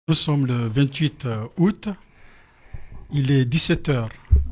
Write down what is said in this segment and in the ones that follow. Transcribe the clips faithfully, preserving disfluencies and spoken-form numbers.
Nous sommes le vingt-huit août, il est dix-sept heures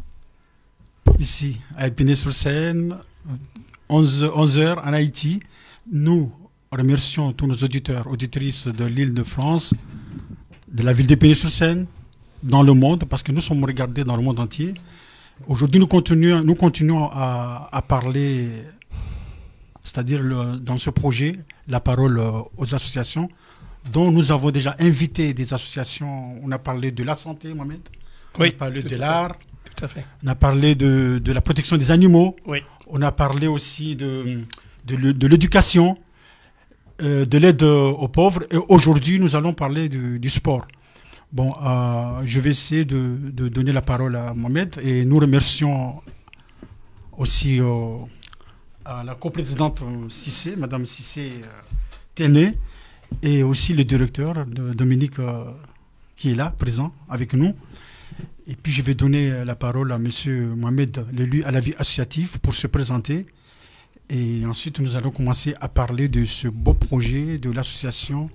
ici à Épinay-sur-Seine, onze heures en Haïti. Nous remercions tous nos auditeurs, auditrices de l'île de France, de la ville d'Épinay-sur-Seine, dans le monde, parce que nous sommes regardés dans le monde entier. Aujourd'hui, nous continuons, nous continuons à, à parler, c'est-à-dire le, dans ce projet, la parole aux associations, dont nous avons déjà invité des associations. On a parlé de la santé, Mohamed. On Oui, a parlé de l'art. Tout à fait. On a parlé de, de la protection des animaux. Oui. On a parlé aussi de, de, de l'éducation, euh, de l'aide aux pauvres. Et aujourd'hui, nous allons parler du, du sport. Bon, euh, je vais essayer de, de donner la parole à Mohamed. Et nous remercions aussi euh, à la coprésidente Cissé, Madame Cissé euh, Téné, et aussi le directeur, de Dominique, euh, qui est là, présent avec nous. Et puis je vais donner la parole à M. Mohamed, l'élu à la vie associative, pour se présenter. Et ensuite, nous allons commencer à parler de ce beau projet de l'association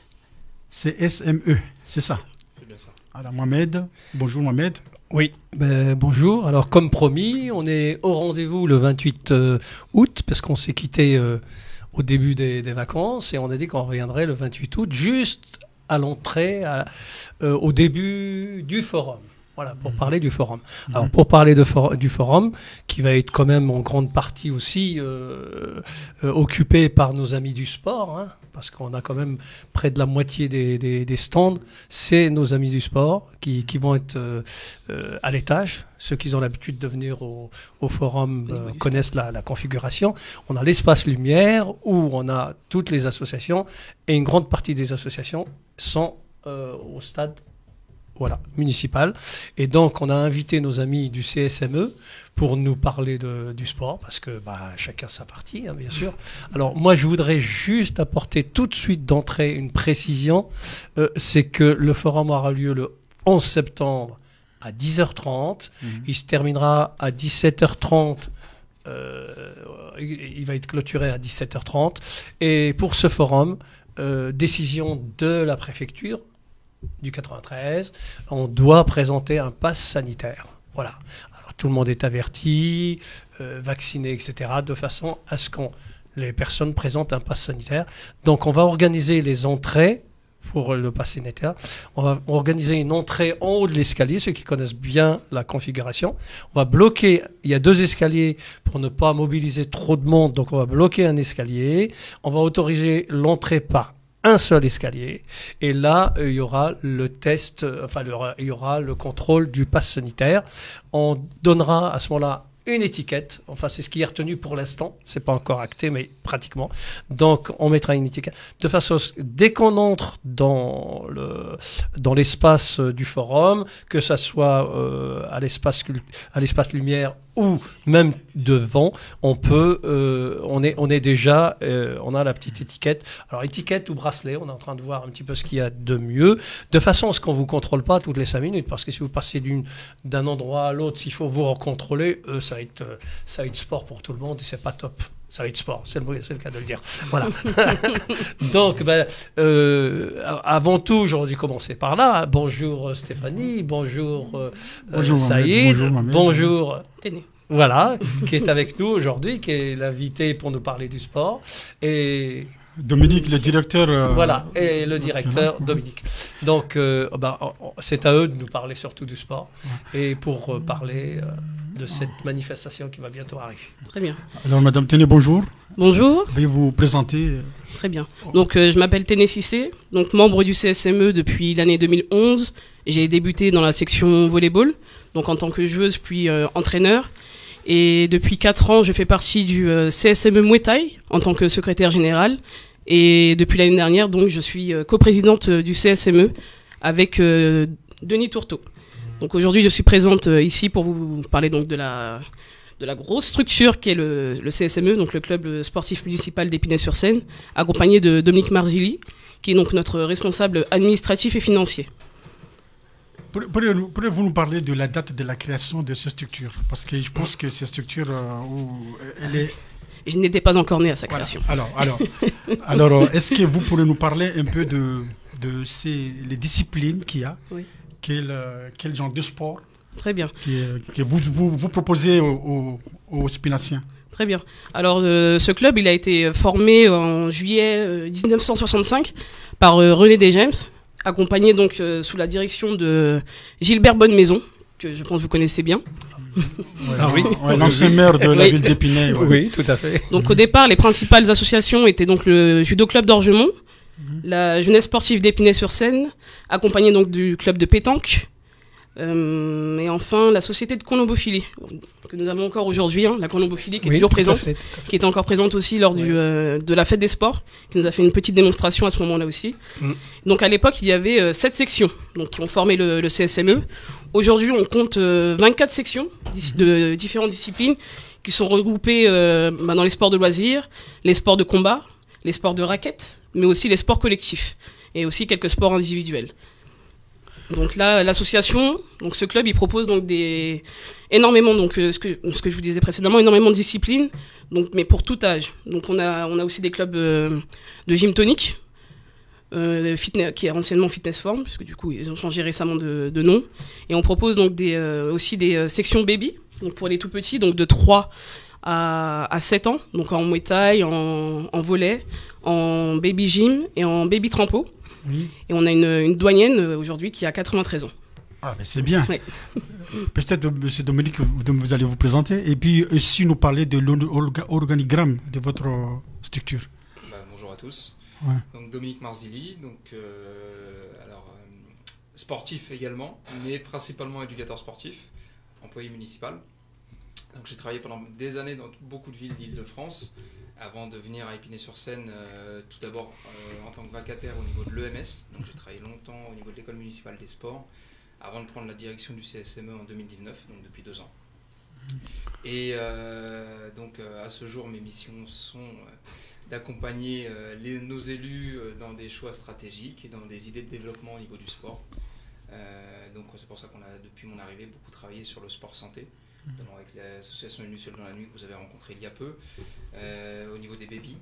C S M E. C'est ça? C'est bien ça. Alors Mohamed, bonjour Mohamed. Oui, ben, bonjour. Alors comme promis, on est au rendez-vous le vingt-huit août, parce qu'on s'est quitté euh, au début des, des vacances, et on a dit qu'on reviendrait le vingt-huit août, juste à l'entrée, à, euh, au début du forum. Voilà, pour parler du forum. Alors, pour parler de for du forum, qui va être quand même en grande partie aussi euh, euh, occupé par nos amis du sport, hein, parce qu'on a quand même près de la moitié des, des, des stands, c'est nos amis du sport qui, qui vont être euh, euh, à l'étage. Ceux qui ont l'habitude de venir au, au forum euh, connaissent la, la configuration. On a l'espace lumière où on a toutes les associations, et une grande partie des associations sont euh, au stade, voilà, municipal. Et donc, on a invité nos amis du C S M E pour nous parler de, du sport, parce que bah, chacun sa partie, hein, bien sûr. Alors, moi, je voudrais juste apporter tout de suite d'entrée une précision. Euh, c'est que le forum aura lieu le onze septembre à dix heures trente. Mmh. Il se terminera à dix-sept heures trente. Euh, il va être clôturé à dix-sept heures trente. Et pour ce forum, euh, décision de la préfecture du quatre-vingt-treize, on doit présenter un pass sanitaire. Voilà. Alors, tout le monde est averti, euh, vacciné, et cetera, de façon à ce que les personnes présentent un pass sanitaire. Donc, on va organiser les entrées pour le pass sanitaire. On va organiser une entrée en haut de l'escalier, ceux qui connaissent bien la configuration. On va bloquer, il y a deux escaliers pour ne pas mobiliser trop de monde, donc on va bloquer un escalier. On va autoriser l'entrée par un seul escalier, et là euh, il y aura le test, euh, enfin le, il y aura le contrôle du pass sanitaire. On donnera à ce moment-là une étiquette, enfin c'est ce qui est retenu pour l'instant, c'est pas encore acté mais pratiquement, donc on mettra une étiquette de façon à ce que dès qu'on entre dans le dans l'espace du forum, que ça soit euh, à l'espace à l'espace lumière ou même devant, on peut, euh, on est, on est déjà, euh, on a la petite étiquette. Alors étiquette ou bracelet, on est en train de voir un petit peu ce qu'il y a de mieux, de façon à ce qu'on vous contrôle pas toutes les cinq minutes, parce que si vous passez d'une, d'un endroit à l'autre, s'il faut vous recontrôler, euh, ça va être, euh, ça va être sport pour tout le monde et c'est pas top. Ça va être sport, c'est le, c'est le cas de le dire. Voilà. Donc, ben, euh, avant tout, j'aurais dû commencer par là. Bonjour Stéphanie, bonjour, euh, bonjour Saïd, bonjour, bonjour Téné. Voilà, qui est avec nous aujourd'hui, qui est l'invité pour nous parler du sport. Et Dominique, le directeur. Euh, voilà, et le directeur Dominique. Donc, euh, ben, c'est à eux de nous parler surtout du sport et pour euh, parler euh, de cette manifestation qui va bientôt arriver. Très bien. Alors, Madame Téné, bonjour. Bonjour. Veuillez vous présenter. Très bien. Donc, euh, je m'appelle Téné Cissé, donc membre du C S M E depuis l'année deux mille onze. J'ai débuté dans la section volleyball, donc en tant que joueuse puis euh, entraîneur. Et depuis quatre ans, je fais partie du euh, C S M E Muay Thai en tant que secrétaire général. Et depuis l'année dernière, donc, je suis euh, coprésidente euh, du C S M E avec euh, Denis Tourteau. Donc aujourd'hui, je suis présente euh, ici pour vous parler donc de la, de la grosse structure qui est le, le C S M E, donc le club sportif municipal d'Épinay-sur-Seine, accompagné de Dominique Marzilli, qui est donc notre responsable administratif et financier. Pourriez-vous nous parler de la date de la création de cette structure? Parce que je pense que cette structure, euh, où elle est... Je n'étais pas encore née à sa Voilà. création. Alors, alors, alors est-ce que vous pourrez nous parler un peu de, de ces, les disciplines qu'il y a. Oui. Quel, euh, quel genre de sport Très bien. que, que vous, vous, vous proposez aux, aux, aux Spinaciens? Très bien. Alors, euh, ce club, il a été formé en juillet euh, mille neuf cent soixante-cinq par euh, René Desjames, accompagné donc euh, sous la direction de Gilbert Bonnemaison, que je pense que vous connaissez bien. Ouais, Ah oui. ouais, l'ancien maire de la Oui. ville d'Épinay. Ouais. Oui, tout à fait. Donc, au départ, les principales associations étaient donc le Judo Club d'Orgemont, la Jeunesse sportive d'Épinay-sur-Seine, accompagnée donc du club de pétanque, euh, et enfin la société de colombophilie, que nous avons encore aujourd'hui, hein, la colombophilie qui est Oui, toujours tout à présente, fait. qui était encore présente aussi lors du, euh, de la fête des sports, qui nous a fait une petite démonstration à ce moment-là aussi. Mm. Donc à l'époque, il y avait euh, sept sections donc, qui ont formé le, le C S M E. Aujourd'hui, on compte euh, vingt-quatre sections d'ici- de différentes disciplines qui sont regroupées euh, bah, dans les sports de loisirs, les sports de combat, les sports de raquettes, mais aussi les sports collectifs et aussi quelques sports individuels. Donc là, l'association, donc ce club, il propose donc des énormément, donc euh, ce que ce que je vous disais précédemment, énormément de disciplines, donc mais pour tout âge. Donc on a on a aussi des clubs euh, de gym tonique, euh, fitness, qui est anciennement Fitness Form, puisque du coup ils ont changé récemment de, de nom. Et on propose donc des euh, aussi des euh, sections baby, donc pour les tout petits, donc de trois à, à sept ans, donc en Muay Thai, en, en volley, en baby gym et en baby trampo. Oui. Et on a une, une doyenne euh, aujourd'hui qui a quatre-vingt-treize ans. Ah, mais c'est bien. Ouais. Peut-être, M. Dominique, vous, vous allez vous présenter. Et puis, aussi nous parler de l'organigramme de votre euh, structure. Bah, bonjour à tous. Ouais. Donc Dominique Marzilli, donc euh, alors euh, sportif également, mais principalement éducateur sportif, employé municipal. Donc j'ai travaillé pendant des années dans beaucoup de villes d'Île-de-France, avant de venir à Épinay-sur-Seine, euh, tout d'abord euh, en tant que vacataire au niveau de l'E M S. Donc j'ai travaillé longtemps au niveau de l'école municipale des sports, avant de prendre la direction du C S M E en deux mille dix-neuf, donc depuis deux ans. Et euh, donc euh, à ce jour, mes missions sont euh, d'accompagner euh, les- nos élus euh, dans des choix stratégiques et dans des idées de développement au niveau du sport. Euh, donc c'est pour ça qu'on a, depuis mon arrivée, beaucoup travaillé sur le sport santé, notamment avec l'association Une Luciole dans la nuit que vous avez rencontrée il y a peu, euh, au niveau des babies.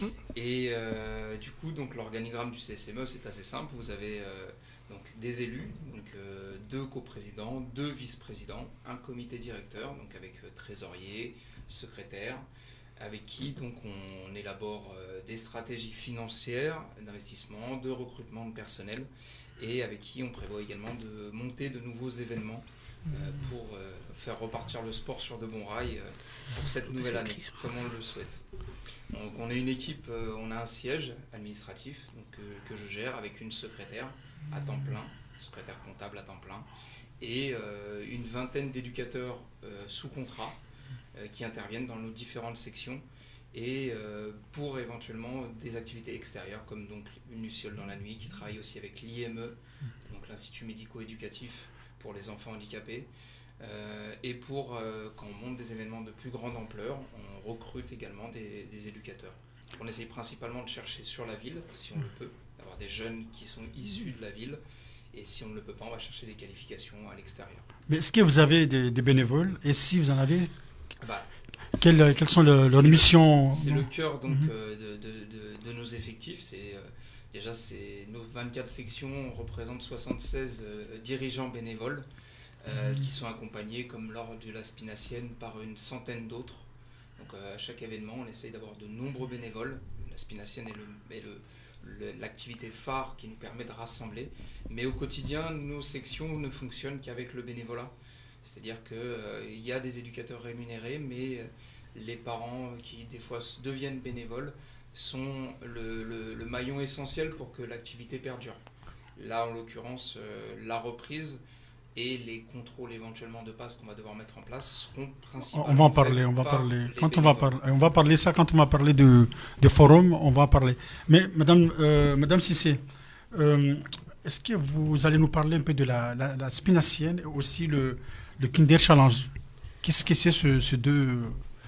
Et euh, du coup, donc l'organigramme du C S M E, c'est assez simple. Vous avez euh, donc des élus, donc euh, deux coprésidents, deux vice-présidents, un comité directeur, donc avec euh, trésorier, secrétaire, avec qui donc on élabore euh, des stratégies financières, d'investissement, de recrutement de personnel, et avec qui on prévoit également de monter de nouveaux événements euh, pour euh, faire repartir le sport sur de bons rails euh, pour cette nouvelle année, comme on le souhaite. Donc on a une équipe, euh, on a un siège administratif donc, euh, que je gère avec une secrétaire à temps plein, secrétaire comptable à temps plein, et euh, une vingtaine d'éducateurs euh, sous contrat euh, qui interviennent dans nos différentes sections et euh, pour éventuellement des activités extérieures comme donc une Luciole dans la nuit qui travaille aussi avec l'I M E, donc l'Institut médico-éducatif pour les enfants handicapés. Euh, et pour, euh, quand on monte des événements de plus grande ampleur, on recrute également des, des éducateurs. On essaye principalement de chercher sur la ville, si on le peut, d'avoir des jeunes qui sont issus de la ville. Et si on ne le peut pas, on va chercher des qualifications à l'extérieur. Mais est-ce que vous avez des, des bénévoles? Et si vous en avez, Bah, quelles, quelles sont le- leurs c'est le- missions? C'est le cœur donc, Mhm. euh, de, de- de- de nos effectifs. C'est, euh, déjà, c'est nos vingt-quatre sections représentent soixante-seize euh, dirigeants bénévoles euh, qui sont accompagnés, comme lors de la Spinacienne, par une centaine d'autres. Donc euh, à chaque événement, on essaye d'avoir de nombreux bénévoles. La Spinacienne est, le, est le- le- l'activité phare qui nous permet de rassembler. Mais au quotidien, nos sections ne fonctionnent qu'avec le bénévolat. C'est-à-dire qu'il euh, y a des éducateurs rémunérés, mais euh, les parents qui des fois s- deviennent bénévoles sont le, le- le maillon essentiel pour que l'activité perdure. Là, en l'occurrence, euh, la reprise et les contrôles éventuellement de passe qu'on va devoir mettre en place seront principalement On va en faits parler, on va par parler. les Quand on va bénévoles. parler, on va parler ça quand on va parler de, de forum, on va en parler. Mais Madame, euh, Madame Cissé, euh, est-ce que vous allez nous parler un peu de la, la, la Spinacienne et aussi le, le Kinder Challenge? Qu'est-ce que c'est ce, ce deux,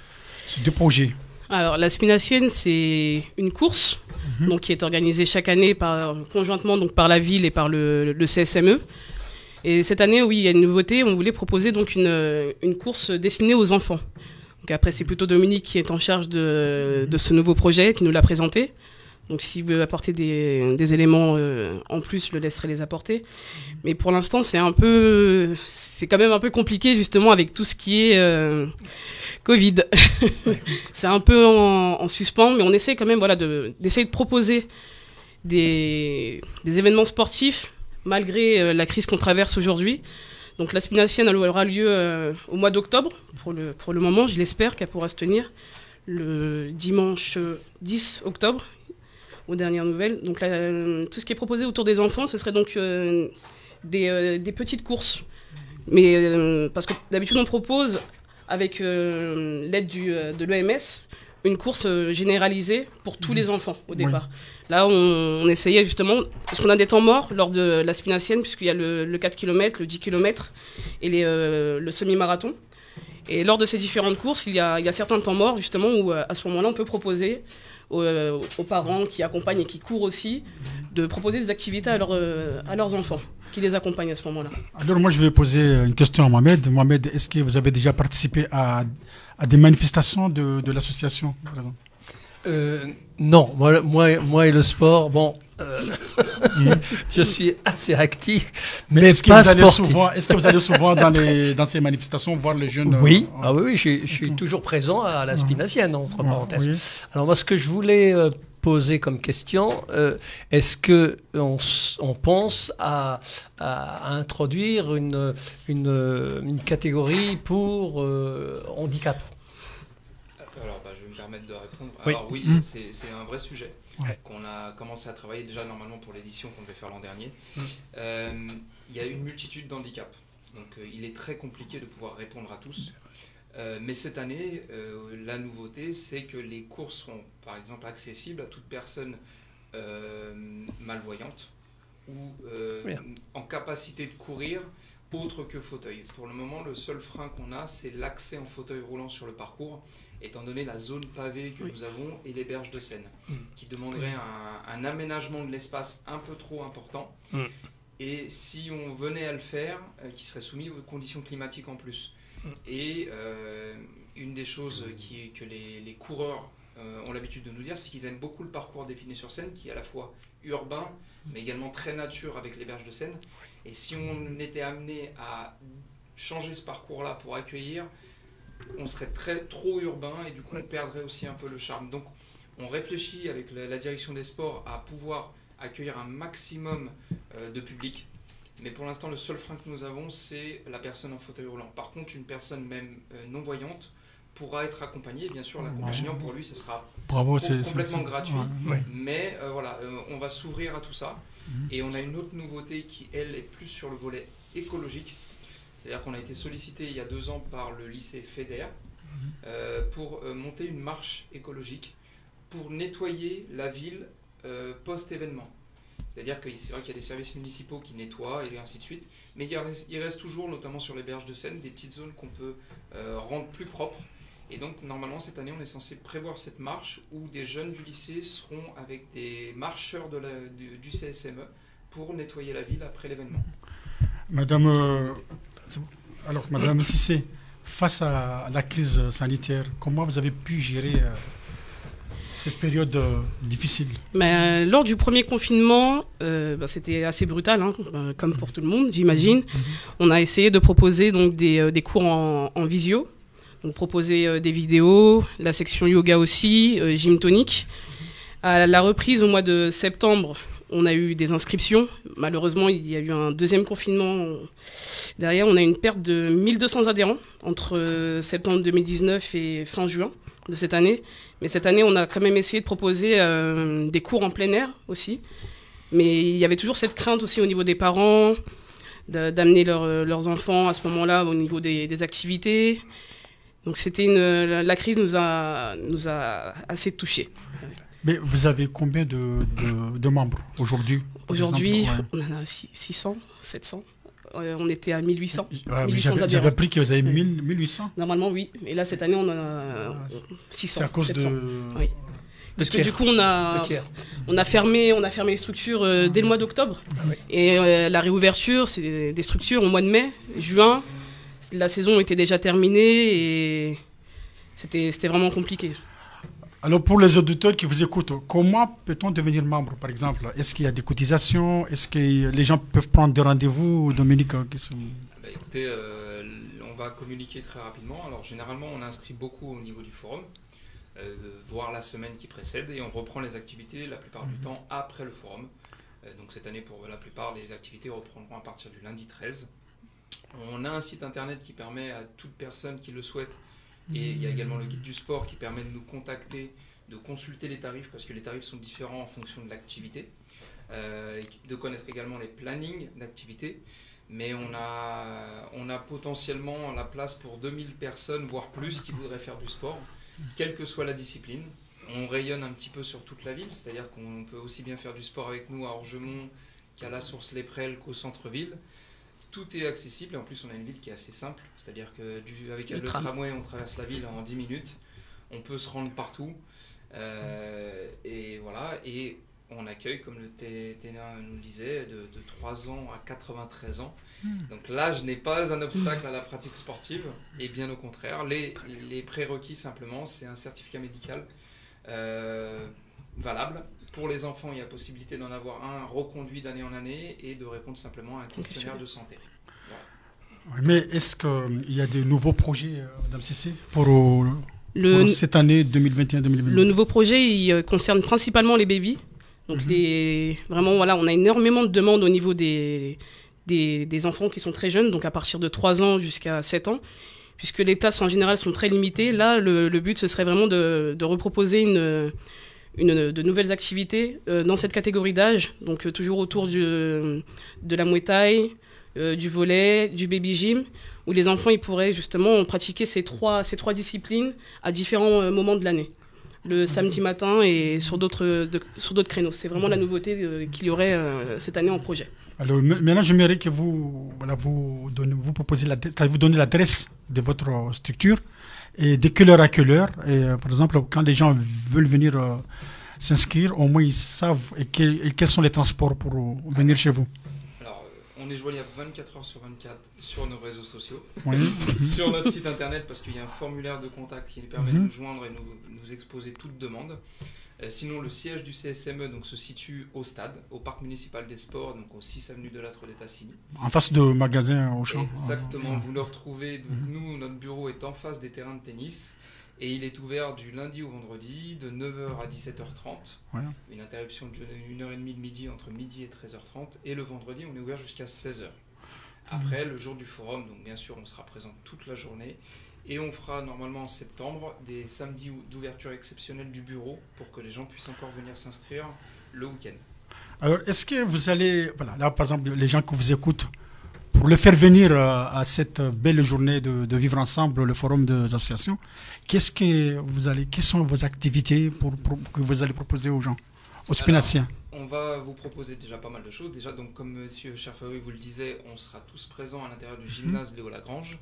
ces deux projets? Alors, la Spinacienne, c'est une course Mhm. donc, qui est organisée chaque année par, conjointement donc, par la ville et par le, le C S M E. Et cette année, oui, il y a une nouveauté. On voulait proposer donc une, une course destinée aux enfants. Donc après, c'est plutôt Dominique qui est en charge de, de ce nouveau projet, qui nous l'a présenté. Donc s'il veut apporter des, des éléments euh, en plus, je le laisserai les apporter. Mais pour l'instant, c'est un peu, c'est quand même un peu compliqué justement avec tout ce qui est euh, Covid. C'est un peu en, en suspens, mais on essaie quand même, voilà, de, d'essayer de proposer des, des événements sportifs malgré euh, la crise qu'on traverse aujourd'hui. Donc la Spinacienne, elle aura lieu euh, au mois d'octobre, pour le, pour le moment, je l'espère qu'elle pourra se tenir le dimanche euh, dix octobre, aux dernières nouvelles. Donc là, euh, tout ce qui est proposé autour des enfants, ce serait donc euh, des, euh, des petites courses. Mais euh, parce que d'habitude, on propose, avec euh, l'aide du, euh, de l'O M S, une course euh, généralisée pour tous les enfants au départ. Oui. Là, on, on essayait justement, parce qu'on a des temps morts lors de la Spinacienne, puisqu'il y a le, le quatre kilomètres, le dix kilomètres et les, euh, le semi-marathon. Et lors de ces différentes courses, il y a, il y a certains temps morts justement où à ce moment-là, on peut proposer aux, aux parents qui accompagnent et qui courent aussi de proposer des activités à, leur, à leurs enfants qui les accompagnent à ce moment-là. Alors moi, je vais poser une question à Mohamed. Mohamed, est-ce que vous avez déjà participé à, à des manifestations de, de l'association, par exemple? Euh, non, moi, moi, moi et le sport, bon, euh, mmh. je suis assez actif, mais, mais est-ce pas que vous allez sportif. souvent, est-ce que vous allez souvent dans, les, dans ces manifestations voir les jeunes? Oui, euh, ah oui, oui, je, je suis toujours présent à la Spinacienne, entre parenthèses. Oui. Alors moi, ce que je voulais euh, poser comme question, euh, est-ce que on, on pense à, à, à introduire une, une, une catégorie pour euh, handicap? Alors, bah, je vais me permettre de répondre. Oui. Alors oui, mmh. c'est, c'est un vrai sujet ouais. qu'on a commencé à travailler déjà normalement pour l'édition qu'on devait faire l'an dernier. Mmh. Euh, il y a une multitude d'handicaps, donc euh, il est très compliqué de pouvoir répondre à tous. Euh, mais cette année, euh, la nouveauté, c'est que les courses seront par exemple accessibles à toute personne euh, malvoyante ou euh, oui. en capacité de courir autre que fauteuil. Pour le moment, le seul frein qu'on a, c'est l'accès en fauteuil roulant sur le parcours, étant donné la zone pavée que oui. nous avons et les berges de Seine, mmh. qui demanderait un, un aménagement de l'espace un peu trop important. Mmh. Et si on venait à le faire, euh, qui serait soumis aux conditions climatiques en plus. Mmh. Et euh, une des choses qui, que les, les coureurs euh, ont l'habitude de nous dire, c'est qu'ils aiment beaucoup le parcours d'Épinay-sur-Seine, qui est à la fois urbain, mais également très nature avec les berges de Seine. Et si on était amené à changer ce parcours-là pour accueillir, on serait très, trop urbain et du coup on perdrait aussi un peu le charme. Donc on réfléchit avec la, la direction des sports à pouvoir accueillir un maximum euh, de public. Mais pour l'instant, le seul frein que nous avons, c'est la personne en fauteuil roulant. Par contre, une personne même euh, non-voyante pourra être accompagnée. Bien sûr, l'accompagnant, pour lui, ce sera Bravo, c'est, c'est, complètement c'est, gratuit. Ouais, ouais. Mais euh, voilà, euh, on va s'ouvrir à tout ça. Mmh. Et on a une autre nouveauté qui, elle, est plus sur le volet écologique. C'est-à-dire qu'on a été sollicité il y a deux ans par le lycée Feder mmh. euh, pour euh, monter une marche écologique pour nettoyer la ville euh, post-événement. C'est-à-dire que c'est vrai qu'il y a des services municipaux qui nettoient et ainsi de suite, mais il, y a, il reste toujours, notamment sur les berges de Seine, des petites zones qu'on peut euh, rendre plus propres. Et donc, normalement, cette année, on est censé prévoir cette marche où des jeunes du lycée seront avec des marcheurs de la, du, du C S M E pour nettoyer la ville après l'événement. Madame, euh, alors, Madame Cissé, face à la crise sanitaire, comment vous avez pu gérer euh, cette période euh, difficile? Mais, euh, lors du premier confinement, euh, bah, c'était assez brutal, hein, bah, comme pour tout le monde, j'imagine. Mm-hmm. On a essayé de proposer donc, des, euh, des cours en, en visio. Donc proposer euh, des vidéos, la section yoga aussi, euh, gym tonique. À la reprise au mois de septembre, on a eu des inscriptions. Malheureusement, il y a eu un deuxième confinement. Derrière, on a une perte de mille deux cents adhérents entre euh, septembre deux mille dix-neuf et fin juin de cette année. Mais cette année, on a quand même essayé de proposer euh, des cours en plein air aussi. Mais il y avait toujours cette crainte aussi au niveau des parents, de, d'amener leur, leurs enfants à ce moment-là au niveau des, des activités. Donc c'était une, la, la crise nous a, nous a assez touchés. Mais vous avez combien de, de, de membres aujourd'hui? Aujourd'hui, ouais. On en a six cents, sept cents. Euh, on était à mille huit cents. Ouais, mille huit cents j'avais, j'avais appris que vous avez mille, mille huit cents. Normalement, oui. Et là, cette année, on en a six cents. C'est à cause sept cents. De... Oui. Parce que du coup, on a, on a, fermé, on a fermé les structures euh, dès le mois d'octobre. Ah, oui. Et euh, la réouverture, c'est des structures au mois de mai, juin. La saison était déjà terminée et c'était, c'était vraiment compliqué. Alors, pour les auditeurs qui vous écoutent, comment peut-on devenir membre, par exemple? Est-ce qu'il y a des cotisations? Est-ce que les gens peuvent prendre des rendez-vous, Dominique? Bah, écoutez, euh, on va communiquer très rapidement. Alors, généralement, on inscrit beaucoup au niveau du forum, euh, voire la semaine qui précède, et on reprend les activités la plupart du temps après le forum. Euh, donc, cette année, pour la plupart, les activités reprendront à partir du lundi treize. On a un site internet qui permet à toute personne qui le souhaite. Et il y a également le guide du sport qui permet de nous contacter, de consulter les tarifs, parce que les tarifs sont différents en fonction de l'activité, euh, de connaître également les plannings d'activité. Mais on a, on a potentiellement la place pour deux mille personnes, voire plus, qui voudraient faire du sport, quelle que soit la discipline. On rayonne un petit peu sur toute la ville, c'est-à-dire qu'on peut aussi bien faire du sport avec nous à Orgemont qu'à la Source-les-Prels qu'au centre-ville. Tout est accessible et en plus on a une ville qui est assez simple, c'est-à-dire qu'avec le, le tram. tramway on traverse la ville en dix minutes, on peut se rendre partout euh, et voilà, et on accueille, comme le Ténin nous le disait, de, de trois ans à quatre-vingt-treize ans. Donc l'âge n'est pas un obstacle à la pratique sportive, et bien au contraire, les, les prérequis simplement, c'est un certificat médical euh, valable. Pour les enfants, il y a possibilité d'en avoir un reconduit d'année en année et de répondre simplement à un questionnaire de santé. Voilà. Mais est-ce qu'il y a des nouveaux projets, Madame Cissé, pour, euh, le, pour cette année deux mille vingt et un deux mille vingt-deux? Le nouveau projet, il concerne principalement les bébés. Donc mm-hmm. les, vraiment, voilà, on a énormément de demandes au niveau des, des, des enfants qui sont très jeunes, donc à partir de trois ans jusqu'à sept ans, puisque les places en général sont très limitées. Là, le, le but, ce serait vraiment de, de reproposer une... Une, de nouvelles activités euh, dans cette catégorie d'âge, donc euh, toujours autour du, de la Muay Thai, euh, du volley, du baby gym, où les enfants ils pourraient justement pratiquer ces trois, ces trois disciplines à différents euh, moments de l'année, le samedi matin et sur d'autres, de, sur d'autres créneaux. C'est vraiment la nouveauté euh, qu'il y aurait euh, cette année en projet. Alors maintenant, j'aimerais que vous, voilà, vous, donnez, vous proposez la, vous donnez l'adresse de votre structure. Et de quelle heure à quelle heure, et, euh, par exemple, quand les gens veulent venir euh, s'inscrire, au moins ils savent et, quel, et quels sont les transports pour euh, venir chez vous. Alors, euh, on est joignable vingt-quatre heures sur vingt-quatre sur nos réseaux sociaux, oui. sur notre site internet, parce qu'il y a un formulaire de contact qui nous permet mm-hmm. de nous joindre et nous, nous exposer toute demande. Euh, sinon, le siège du C S M E donc, se situe au stade, au parc municipal des sports, donc au six avenue de Lattre des Tassigny. En face de magasin Auchan. Exactement, vous le retrouvez. Donc, mm-hmm. nous, notre bureau est en face des terrains de tennis et il est ouvert du lundi au vendredi de neuf heures à dix-sept heures trente. Ouais. Une interruption d'une heure trente de midi entre midi et treize heures trente. Et le vendredi, on est ouvert jusqu'à seize heures. Après, mm-hmm. le jour du forum, donc bien sûr, on sera présent toute la journée. Et on fera normalement en septembre des samedis d'ouverture exceptionnelle du bureau pour que les gens puissent encore venir s'inscrire le week-end. Alors, est-ce que vous allez, voilà, là par exemple, les gens qui vous écoutent, pour les faire venir à cette belle journée de, de vivre ensemble, le forum des associations, qu'est-ce que vous allez, quelles sont vos activités pour, pour, que vous allez proposer aux gens, aux spinaciens? On va vous proposer déjà pas mal de choses. Déjà, donc, comme M. Cherfaoui vous le disait, on sera tous présents à l'intérieur du gymnase mmh. Léo Lagrange.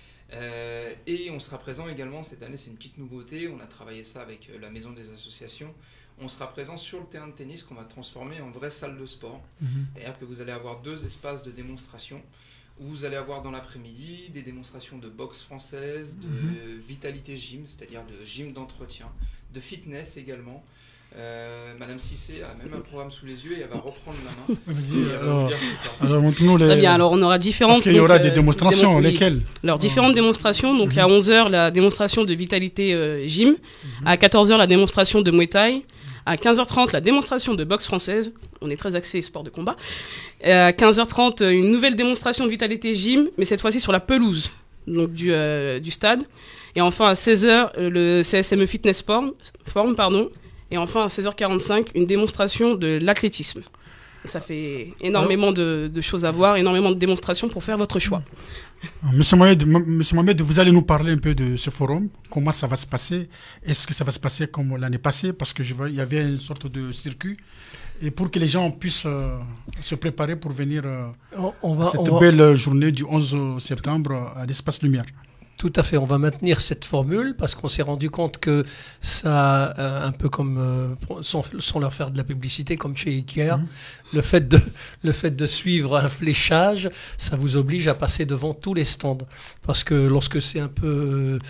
Euh, et on sera présent également cette année, c'est une petite nouveauté, on a travaillé ça avec euh, la maison des associations. On sera présent sur le terrain de tennis qu'on va transformer en vraie salle de sport. Mm-hmm. C'est-à-dire que vous allez avoir deux espaces de démonstration où vous allez avoir dans l'après-midi des démonstrations de boxe française, de mm-hmm. vitalité gym, c'est-à-dire de gym d'entretien, de fitness également. Euh, Madame Cissé a même un programme sous les yeux et elle va reprendre la main. Et elle va alors, vous dire tout ça. Alors, montre-nous les... Très bien, alors on aura différentes... Parce qu'il y aura donc, des démonstrations, démon... lesquelles? Alors, différentes oh. démonstrations. Donc, mm-hmm. à onze heures, la démonstration de vitalité euh, gym. Mm-hmm. À quatorze heures, la démonstration de Muay Thai. À quinze heures trente, la démonstration de boxe française. On est très axé sport de combat. Et à quinze heures trente, une nouvelle démonstration de vitalité gym, mais cette fois-ci sur la pelouse donc du, euh, du stade. Et enfin, à seize heures, le C S M E Fitness Form, form pardon. Et enfin, à seize heures quarante-cinq, une démonstration de l'athlétisme. Ça fait énormément de, de choses à voir, énormément de démonstrations pour faire votre choix. Monsieur Mohamed, Monsieur Mohamed, vous allez nous parler un peu de ce forum. Comment ça va se passer? Est-ce que ça va se passer comme l'année passée? Parce que je vois, il y avait une sorte de circuit. Et pour que les gens puissent euh, se préparer pour venir euh, on, on va, à cette on belle va... journée du onze septembre à l'Espace Lumière. Tout à fait, on va maintenir cette formule parce qu'on s'est rendu compte que ça, euh, un peu comme, euh, sans, sans leur faire de la publicité, comme chez Ikea, mmh. le, fait de, le fait de suivre un fléchage, ça vous oblige à passer devant tous les stands. Parce que lorsque c'est un peu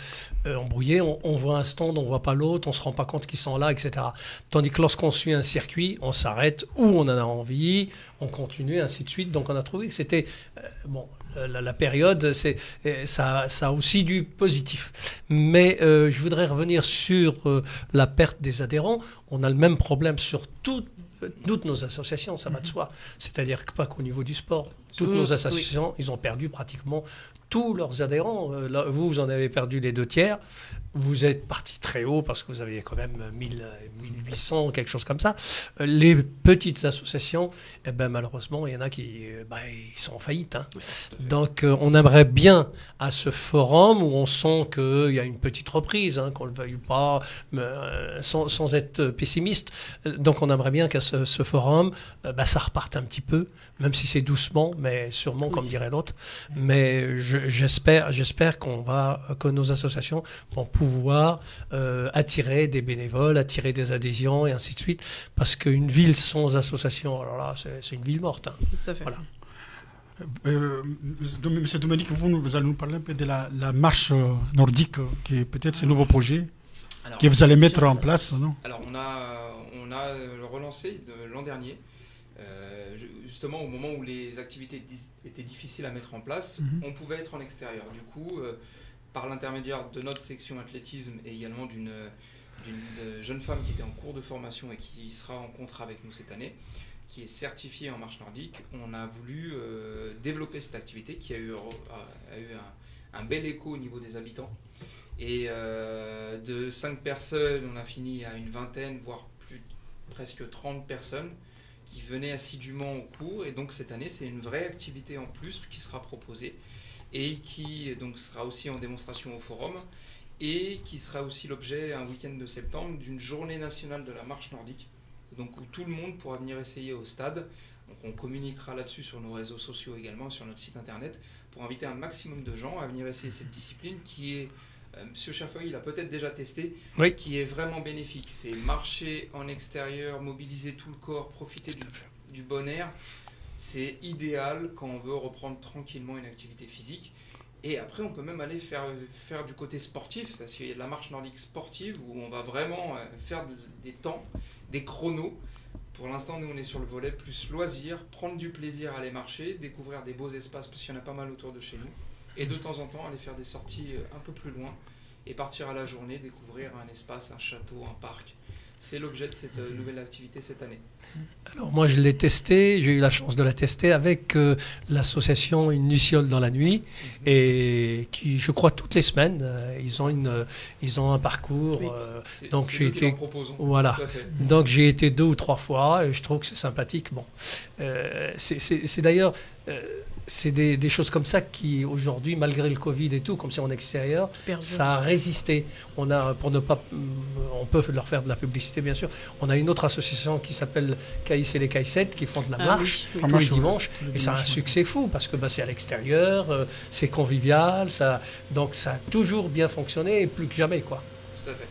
euh, embrouillés, on, on voit un stand, on ne voit pas l'autre, on ne se rend pas compte qu'ils sont là, et cetera. Tandis que lorsqu'on suit un circuit, on s'arrête où on en a envie, on continue, ainsi de suite. Donc on a trouvé que c'était... Euh, bon, la, la période, c'est, ça, ça a aussi du positif. Mais euh, je voudrais revenir sur euh, la perte des adhérents. On a le même problème sur toutes toutes nos associations, ça va de soi. C'est-à-dire que pas qu'au niveau du sport. Toutes mmh, nos associations, oui. Ils ont perdu pratiquement tous leurs adhérents. Euh, là, vous, vous en avez perdu les deux tiers. Vous êtes parti très haut parce que vous aviez quand même mille, mille huit cents, quelque chose comme ça. Euh, les petites associations, eh ben, malheureusement, il y en a qui euh, ben, ils sont en faillite. Hein. Oui, donc, euh, on aimerait bien à ce forum où on sent qu'il y a une petite reprise, hein, qu'on ne le veuille pas, mais, euh, sans, sans être pessimiste. Donc, on aimerait bien qu'à ce, ce forum, euh, ben, ça reparte un petit peu, même si c'est doucement, mais sûrement, oui. Comme dirait l'autre. Mais je, j'espère, j'espère qu'on va, que nos associations vont pouvoir pouvoir euh, attirer des bénévoles, attirer des adhésions et ainsi de suite. Parce qu'une ville sans association, alors là, c'est, c'est une ville morte. Hein. Ça fait. Voilà. Euh, Monsieur Dominique, vous, vous allez nous parler un peu de la, la marche nordique, qui est peut-être ce nouveau projet alors, que vous allez mettre en place, non? Alors, on a, on a relancé de l'an dernier, euh, justement au moment où les activités étaient difficiles à mettre en place, mm-hmm. on pouvait être en extérieur. Du coup, euh, par l'intermédiaire de notre section athlétisme et également d'une, d'une jeune femme qui était en cours de formation et qui sera en contrat avec nous cette année, qui est certifiée en marche nordique, on a voulu euh, développer cette activité qui a eu, a eu un, un bel écho au niveau des habitants. Et euh, de cinq personnes, on a fini à une vingtaine, voire plus, presque trente personnes qui venaient assidûment au cours. Et donc cette année, c'est une vraie activité en plus qui sera proposée, et qui donc sera aussi en démonstration au forum, et qui sera aussi l'objet, un week-end de septembre, d'une journée nationale de la marche nordique, donc où tout le monde pourra venir essayer au stade. Donc on communiquera là-dessus sur nos réseaux sociaux également, sur notre site internet, pour inviter un maximum de gens à venir essayer cette discipline qui est, euh, M. Chaffeuil l'a peut-être déjà testé, oui. Qui est vraiment bénéfique. C'est marcher en extérieur, mobiliser tout le corps, profiter du, du bon air. C'est idéal quand on veut reprendre tranquillement une activité physique. Et après, on peut même aller faire, faire du côté sportif, parce qu'il y a de la marche nordique sportive où on va vraiment faire des temps, des chronos. Pour l'instant, nous, on est sur le volet plus loisir, prendre du plaisir à aller marcher, découvrir des beaux espaces, parce qu'il y en a pas mal autour de chez nous. Et de temps en temps, aller faire des sorties un peu plus loin et partir à la journée, découvrir un espace, un château, un parc. C'est l'objet de cette euh, nouvelle activité cette année. Alors moi je l'ai testé, j'ai eu la chance de la tester avec euh, l'association Une Luciole dans la nuit, mm-hmm. et qui je crois toutes les semaines euh, ils ont une euh, ils ont un parcours. Oui. Euh, c'est, donc c'est j'ai été voilà donc j'ai été deux ou trois fois et je trouve que c'est sympathique. Bon, euh, c'est, c'est, c'est d'ailleurs euh, c'est des, des choses comme ça qui, aujourd'hui, malgré le Covid et tout, comme c'est en extérieur, ça a résisté. On a, pour ne pas, on peut leur faire de la publicité, bien sûr. On a une autre association qui s'appelle Caïs et les Caïssettes, qui font de la ah, marche oui, oui. tous les dimanches. Oui. Et ça a un succès fou, parce que bah, c'est à l'extérieur, euh, c'est convivial, ça, donc ça a toujours bien fonctionné, et plus que jamais, quoi. Tout à fait.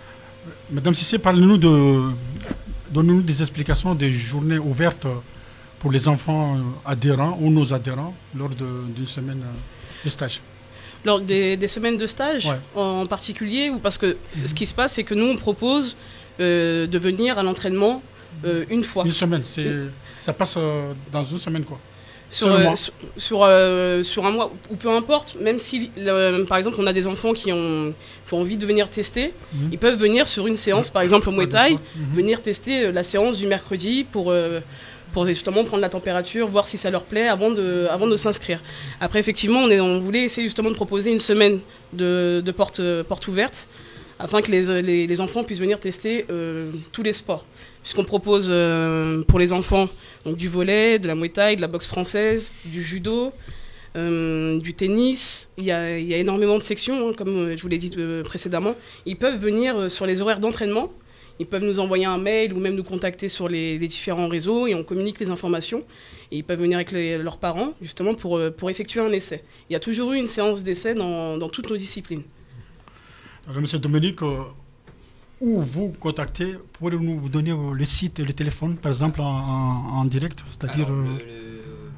Madame Cissé, parlez-nous de, donnez-nous des explications des journées ouvertes pour les enfants adhérents ou nos adhérents lors de, d'une semaine de stage. Lors des, des semaines de stage, ouais. En particulier, ou parce que mmh. ce qui se passe, c'est que nous, on propose euh, de venir à l'entraînement euh, une fois. Une semaine, c'est, mmh. ça passe euh, dans une semaine, quoi. Sur, euh, sur, sur, euh, sur un mois, ou peu importe, même si, euh, par exemple, on a des enfants qui ont, qui ont envie de venir tester, mmh. ils peuvent venir sur une séance, par exemple au Muay Thai, mmh. venir tester la séance du mercredi pour... Euh, pour justement prendre la température, voir si ça leur plaît avant de, avant de s'inscrire. Après, effectivement, on, est, on voulait essayer justement de proposer une semaine de, de porte, porte ouverte afin que les, les, les enfants puissent venir tester euh, tous les sports. Puisqu'on propose euh, pour les enfants donc, du volley, de la Muay Thai, de la boxe française, du judo, euh, du tennis. Il y a, il y a énormément de sections, hein, comme je vous l'ai dit euh, précédemment. Ils peuvent venir euh, sur les horaires d'entraînement. Ils peuvent nous envoyer un mail ou même nous contacter sur les, les différents réseaux et on communique les informations. Et ils peuvent venir avec les, leurs parents, justement, pour, pour effectuer un essai. Il y a toujours eu une séance d'essai dans, dans toutes nos disciplines. Alors, Monsieur Dominique, euh, où vous contactez? Pourriez-vous vous donner le site et le téléphone, par exemple, en, en, en direct, c'est-à-dire Alors, euh... le, le, pour,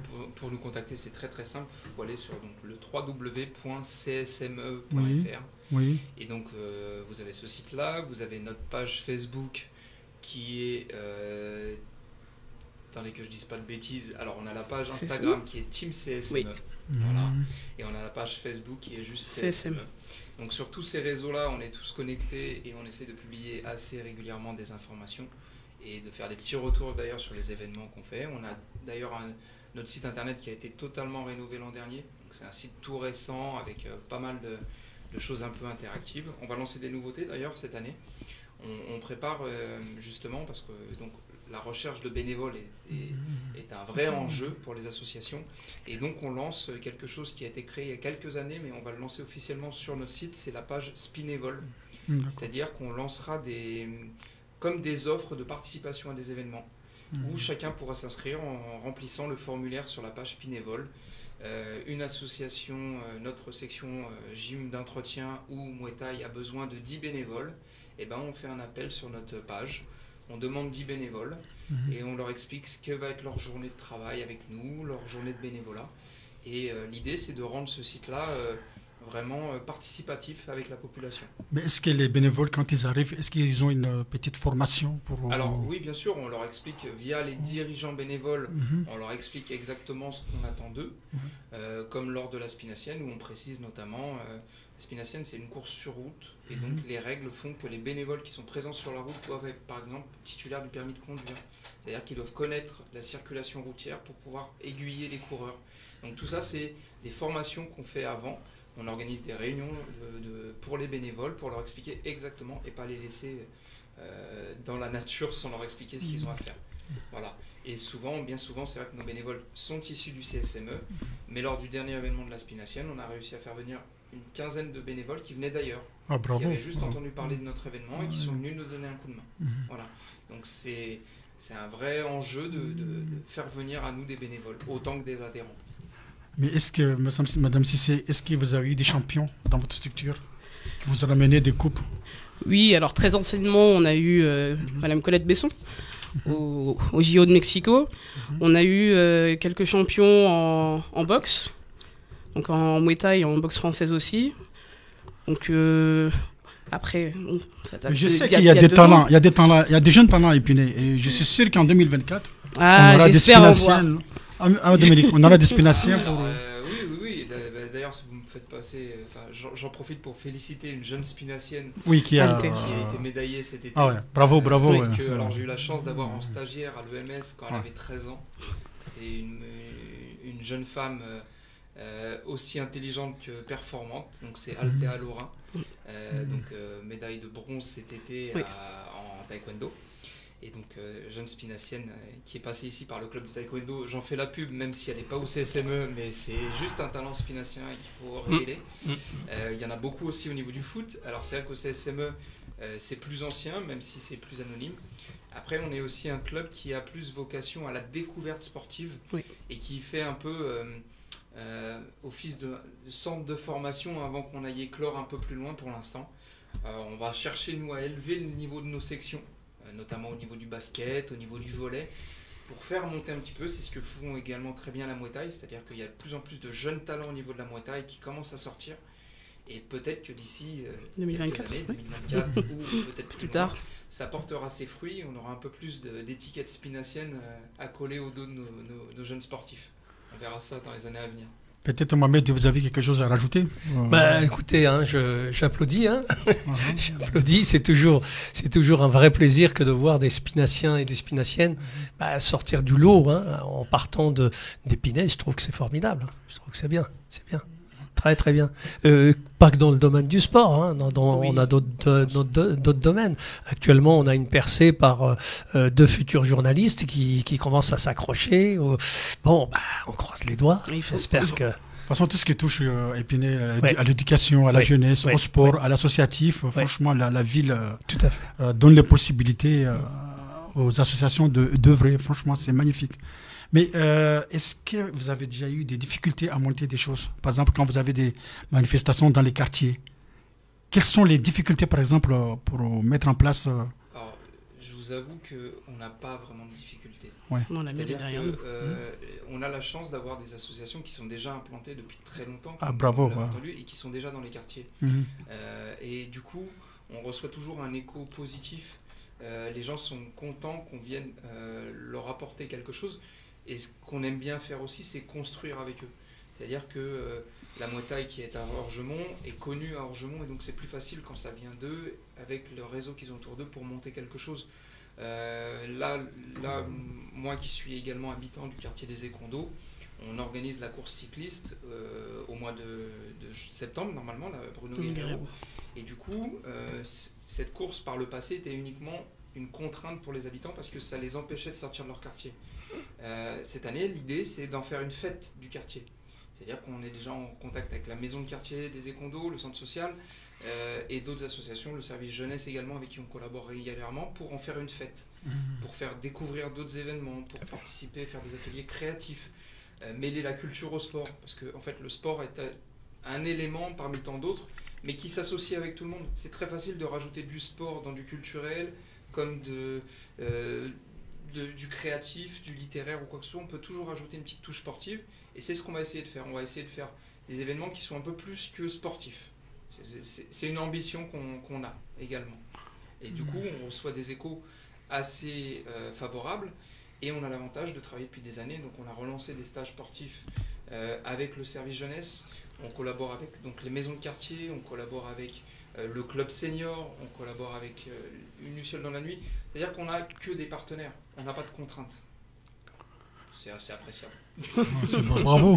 pour nous contacter, c'est très très simple. Il faut aller sur donc, le w w w point c s m e point f r. Oui. Oui. Et donc, euh, vous avez ce site-là, vous avez notre page Facebook qui est... Euh, attendez que je dise pas de bêtises. Alors, on a la page Instagram qui est Team C S M E. Oui. Voilà. Et on a la page Facebook qui est juste C S M E. Donc, sur tous ces réseaux-là, on est tous connectés et on essaie de publier assez régulièrement des informations et de faire des petits retours d'ailleurs sur les événements qu'on fait. On a d'ailleurs notre site internet qui a été totalement rénové l'an dernier. C'est un site tout récent avec euh, pas mal de, de choses un peu interactives. On va lancer des nouveautés d'ailleurs cette année. On, on prépare euh, justement parce que donc, la recherche de bénévoles est, est, est un vrai enjeu pour les associations. Et donc on lance quelque chose qui a été créé il y a quelques années, mais on va le lancer officiellement sur notre site, c'est la page Spinévole. C'est-à-dire qu'on lancera des, comme des offres de participation à des événements, mmh. où chacun pourra s'inscrire en remplissant le formulaire sur la page Spinévole. Euh, une association, euh, notre section euh, gym d'entretien ou Muay Thai a besoin de dix bénévoles, et ben on fait un appel sur notre page. On demande dix bénévoles mmh. et on leur explique ce que va être leur journée de travail avec nous, leur journée de bénévolat. Et euh, l'idée, c'est de rendre ce site-là euh, vraiment euh, participatif avec la population. Mais est-ce que les bénévoles, quand ils arrivent, est-ce qu'ils ont une petite formation pour... Alors oui, bien sûr, on leur explique via les dirigeants bénévoles, mmh. on leur explique exactement ce qu'on attend d'eux, mmh. euh, comme lors de la Spinacienne, où on précise notamment... Euh, La Spinacienne, c'est une course sur route, et donc mmh. les règles font que les bénévoles qui sont présents sur la route doivent être, par exemple, titulaires du permis de conduire. C'est-à-dire qu'ils doivent connaître la circulation routière pour pouvoir aiguiller les coureurs. Donc tout ça, c'est des formations qu'on fait avant. On organise des réunions de, de, pour les bénévoles, pour leur expliquer exactement, et pas les laisser euh, dans la nature sans leur expliquer ce qu'ils ont à faire. Voilà. Et souvent, bien souvent, c'est vrai que nos bénévoles sont issus du C S M E, mais lors du dernier événement de la Spinacienne, on a réussi à faire venir une quinzaine de bénévoles qui venaient d'ailleurs, ah, qui avaient juste entendu parler de notre événement et qui sont venus nous donner un coup de main. Mmh. Voilà. Donc c'est c'est un vrai enjeu de, de, de faire venir à nous des bénévoles, autant que des adhérents. Mais est-ce que, Madame Cissé, est-ce que vous avez eu des champions dans votre structure qui vous ont ramené des coupes? Oui, alors très anciennement, on a eu euh, mmh. Madame Colette Besson. Mmh. Au, au J O de Mexico. Mmh. On a eu euh, quelques champions en, en boxe, donc en Muay Thai et en boxe française aussi. Donc euh, après, ça date je de, sais qu'il y a, y a des talents, il y a des talents, il y a des jeunes talents à Épinay. Et je suis sûr qu'en deux mille vingt-quatre, ah, on aura des spinaciennes. Ah, Dominique, on aura des spinaciennes. Pour... Euh, oui, oui, oui. D'ailleurs, si vous me faites passer, enfin, j'en profite pour féliciter une jeune spinacienne oui, qui, a, qui a été médaillée cet été. Ah ouais, bravo, bravo. Euh, ouais. que, alors j'ai eu la chance d'avoir en stagiaire à l'E M S quand elle avait treize ans. C'est une, une jeune femme euh, aussi intelligente que performante. Donc c'est Althea Laurin, euh, donc euh, médaille de bronze cet été oui. à, en taekwondo. Et donc, euh, jeune spinacienne euh, qui est passée ici par le club de taekwondo. J'en fais la pub, même si elle n'est pas au C S M E, mais c'est juste un talent spinacien qu'il faut révéler. Il mmh. euh, y en a beaucoup aussi au niveau du foot. Alors, c'est vrai qu'au C S M E, euh, c'est plus ancien, même si c'est plus anonyme. Après, on est aussi un club qui a plus vocation à la découverte sportive oui. et qui fait un peu euh, euh, office de, de centre de formation avant qu'on aille éclore un peu plus loin pour l'instant. Euh, on va chercher, nous, à élever le niveau de nos sections, notamment au niveau du basket, au niveau du volley, pour faire monter un petit peu. C'est ce que font également très bien la Muay Thai, c'est-à-dire qu'il y a de plus en plus de jeunes talents au niveau de la Muay Thai qui commencent à sortir, et peut-être que d'ici euh, deux mille vingt-quatre, années, oui. deux mille vingt-quatre ou peut-être plus, plus loin, tard, ça portera ses fruits, on aura un peu plus d'étiquettes spinaciennes euh, à coller au dos de nos, nos, nos jeunes sportifs. On verra ça dans les années à venir. Peut-être, Mohamed, vous avez quelque chose à rajouter? Bah, écoutez, hein, j'applaudis. Hein. Uh-huh. J'applaudis. C'est toujours, c'est toujours un vrai plaisir que de voir des spinaciens et des spinaciennes bah, sortir du lot hein, en partant d'Épinay. Je trouve que c'est formidable. Je trouve que c'est bien. C'est bien. Très, très bien. Euh, pas que dans le domaine du sport. Hein, dans, dans, oui. On a d'autres domaines. Actuellement, on a une percée par euh, deux futurs journalistes qui, qui commencent à s'accrocher. Bon, bah, on croise les doigts. J'espère que... De toute façon, tout ce qui touche euh, Épinay, euh, ouais. à l'éducation, à la ouais. jeunesse, ouais. au sport, ouais. à l'associatif, ouais. franchement, la, la ville euh, Tout à fait. Euh, donne les possibilités euh, aux associations d'œuvrer. Franchement, c'est magnifique. Mais euh, est-ce que vous avez déjà eu des difficultés à monter des choses? Par exemple, quand vous avez des manifestations dans les quartiers, quelles sont les difficultés, par exemple, pour mettre en place... Euh... Alors, je vous vous avoue qu'on n'a pas vraiment de difficultés. Ouais. On l'a mis C'est-à-dire derrière nous. qu'on a la chance d'avoir des associations qui sont déjà implantées depuis très longtemps, Ah, comme bravo, on l'a ouais. entendu, et qui sont déjà dans les quartiers. Mhm. Euh, et du coup, on reçoit toujours un écho positif. Euh, les gens sont contents qu'on vienne euh, leur apporter quelque chose. Et ce qu'on aime bien faire aussi, c'est construire avec eux. C'est-à-dire que euh, la Muay Thai qui est à Orgemont est connue à Orgemont, et donc c'est plus facile quand ça vient d'eux, avec le réseau qu'ils ont autour d'eux, pour monter quelque chose. Euh, là, là, moi qui suis également habitant du quartier des Écondos, on organise la course cycliste euh, au mois de, de septembre, normalement, la Bruno Guerrero. Et du coup, euh, cette course par le passé était uniquement une contrainte pour les habitants parce que ça les empêchait de sortir de leur quartier. Euh, cette année, l'idée, c'est d'en faire une fête du quartier. C'est-à-dire qu'on est déjà en contact avec la maison de quartier des Écondos, le centre social euh, et d'autres associations, le service jeunesse également, avec qui on collabore régulièrement pour en faire une fête, mmh. pour faire découvrir d'autres événements, pour participer, faire des ateliers créatifs, euh, mêler la culture au sport, parce que en fait, le sport est un élément parmi tant d'autres, mais qui s'associe avec tout le monde. C'est très facile de rajouter du sport dans du culturel, comme de, euh, de, du créatif, du littéraire ou quoi que ce soit. On peut toujours rajouter une petite touche sportive, et c'est ce qu'on va essayer de faire. On va essayer de faire des événements qui sont un peu plus que sportifs. C'est une ambition qu'on qu'on a également. Et du coup, on reçoit des échos assez euh, favorables, et on a l'avantage de travailler depuis des années. Donc on a relancé des stages sportifs euh, avec le service jeunesse. On collabore avec donc, les maisons de quartier, on collabore avec euh, le club senior, on collabore avec euh, une Luciole dans la nuit. C'est-à-dire qu'on n'a que des partenaires, on n'a pas de contraintes. C'est assez appréciable. C'est bon, bravo.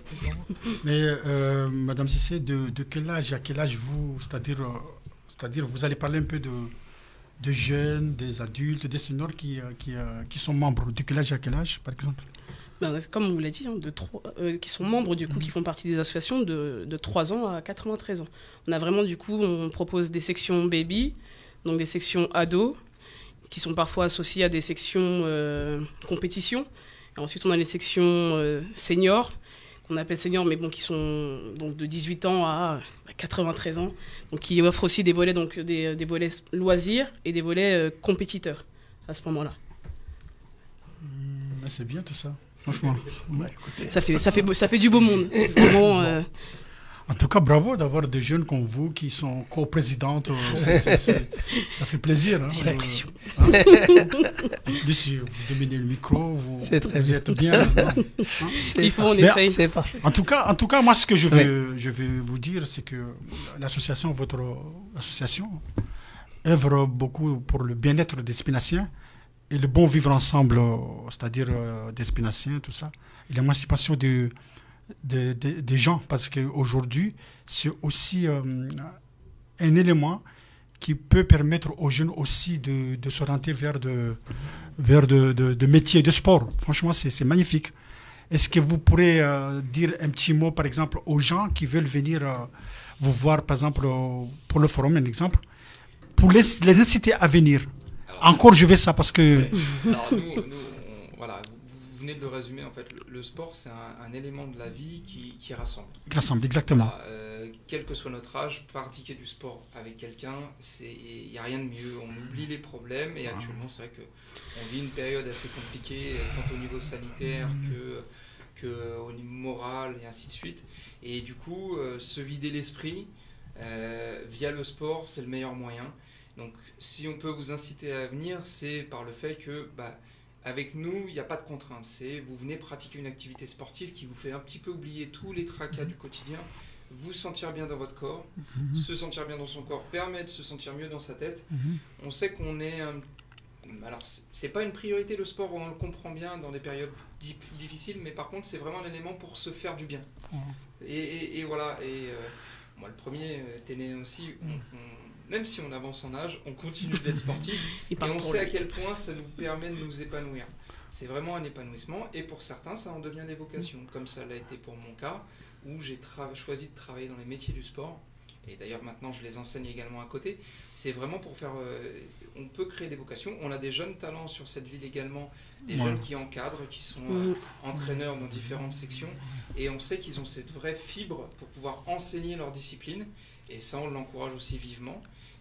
Mais euh, Madame Cissé, de, de quel âge à quel âge vous, c'est-à-dire, euh, c'est-à-dire vous allez parler un peu de, de jeunes, des adultes, des seniors qui, qui, euh, qui sont membres. De quel âge à quel âge, par exemple? Ben, comme on vous l'a dit, hein, de trois, euh, qui sont membres du coup, mmh. qui font partie des associations de, de trois ans à quatre-vingt-treize ans. On a vraiment du coup, on propose des sections baby, donc des sections ados, qui sont parfois associées à des sections euh, compétition. Et ensuite, on a les sections euh, seniors, qu'on appelle seniors, mais bon, qui sont donc de dix-huit ans à quatre-vingt-treize ans, donc qui offrent aussi des volets, donc des, des volets loisirs et des volets euh, compétiteurs à ce moment-là. Mmh, c'est bien tout ça. Franchement, ouais, écoutez. Ça fait, ça fait, ça fait du beau monde. Vraiment, euh... En tout cas, bravo d'avoir des jeunes comme vous qui sont co-présidentes. Ça fait plaisir. Hein, c'est la pression. Hein. En plus, vous dominez le micro, vous, vous êtes bien. Hein. Il faut, on essaye. Mais, en, tout cas, en tout cas, moi, ce que je veux, oui. je veux vous dire, c'est que l'association, votre association, œuvre beaucoup pour le bien-être des Spinaciens et le bon vivre ensemble, c'est-à-dire euh, des Spinaciens, tout ça, et l'émancipation des, des, des, des gens, parce qu'aujourd'hui, c'est aussi euh, un élément qui peut permettre aux jeunes aussi de, de s'orienter vers de, vers de, de, de métiers de sport. Franchement, c'est magnifique. Est-ce que vous pourrez euh, dire un petit mot, par exemple, aux gens qui veulent venir euh, vous voir, par exemple, euh, pour le forum, un exemple, pour les, les inciter à venir? Encore, je vais ça parce que... Ouais. Alors, nous, nous on, voilà, vous, vous venez de le résumer, en fait. Le, le sport, c'est un, un élément de la vie qui, qui rassemble. Qui rassemble, exactement. Voilà, euh, quel que soit notre âge, pratiquer du sport avec quelqu'un, il n'y a rien de mieux. On oublie les problèmes, et actuellement, c'est vrai qu'on vit une période assez compliquée, tant au niveau sanitaire que, que au niveau moral, et ainsi de suite. Et du coup, euh, se vider l'esprit euh, via le sport, c'est le meilleur moyen. Donc, si on peut vous inciter à venir, c'est par le fait que, bah, avec nous, il n'y a pas de contrainte. C'est vous venez pratiquer une activité sportive qui vous fait un petit peu oublier tous les tracas du quotidien, vous sentir bien dans votre corps, mmh. se sentir bien dans son corps permet de se sentir mieux dans sa tête. Mmh. On sait qu'on est... Euh, alors, c'est pas une priorité le sport, on le comprend bien dans des périodes difficiles, mais par contre, c'est vraiment un élément pour se faire du bien. Mmh. Et, et, et voilà, et euh, moi le premier, Téné aussi, on, on même si on avance en âge, on continue d'être sportif et on sait à quel point ça nous permet de nous épanouir. C'est vraiment un épanouissement et pour certains, ça en devient des vocations, comme ça l'a été pour mon cas, où j'ai choisi de travailler dans les métiers du sport. Et d'ailleurs, maintenant, je les enseigne également à côté. C'est vraiment pour faire... Euh, on peut créer des vocations. On a des jeunes talents sur cette ville également, des ouais. jeunes qui encadrent, qui sont euh, entraîneurs dans différentes sections. Et on sait qu'ils ont cette vraie fibre pour pouvoir enseigner leur discipline. Et ça, on l'encourage aussi vivement.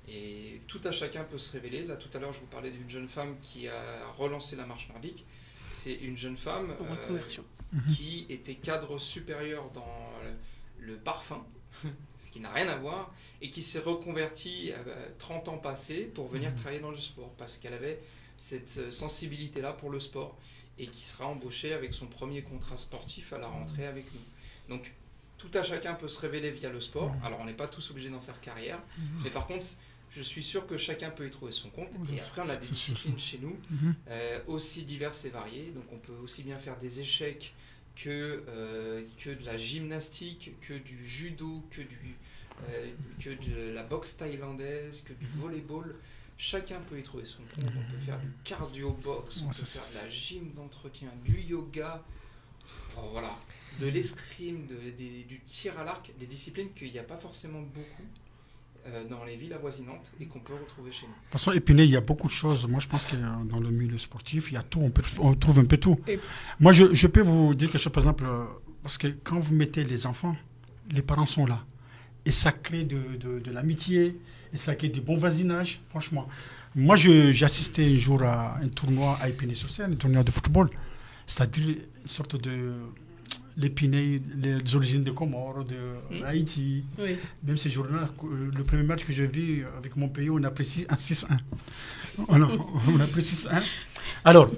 Et tout à chacun peut se révéler. Là, tout à l'heure, je vous parlais d'une jeune femme qui a relancé la marche nordique. C'est une jeune femme euh, qui était cadre supérieur dans le, le parfum, ce qui n'a rien à voir, et qui s'est reconvertie euh, trente ans passés pour venir mmh. travailler dans le sport, parce qu'elle avait cette sensibilité-là pour le sport, et qui sera embauchée avec son premier contrat sportif à la rentrée avec nous. Donc, tout à chacun peut se révéler via le sport. Alors, on n'est pas tous obligés d'en faire carrière, mmh. mais par contre, je suis sûr que chacun peut y trouver son compte. Mmh. Et après, on a des disciplines chez nous mmh. euh, aussi diverses et variées. Donc, on peut aussi bien faire des échecs que, euh, que de la gymnastique, que du judo, que, du, euh, que de la boxe thaïlandaise, que du volleyball. Chacun peut y trouver son compte. On peut faire du cardio-box, on peut faire de la gym d'entretien, du yoga, oh, voilà, de l'escrime, de, de, du tir à l'arc, des disciplines qu'il n'y a pas forcément beaucoup euh, dans les villes avoisinantes et qu'on peut retrouver chez nous. De toute façon, Épinay, il y a beaucoup de choses. Moi, je pense que dans le milieu sportif, il y a tout. On, peut, on trouve un peu tout. Et... Moi, je, je peux vous dire quelque chose, par exemple, parce que quand vous mettez les enfants, les parents sont là. Et ça crée de, de, de l'amitié, et ça crée du bon voisinage, franchement. Moi, j'ai assisté un jour à un tournoi à Épinay-sur-Seine, un tournoi de football. C'est-à-dire une sorte de... l'Épinay, les origines de Comores, de mmh. Haïti. Oui. Même ces jours-là, le premier match que j'ai vu avec mon pays, on a pris six un. on, a, on a pris six un. Alors,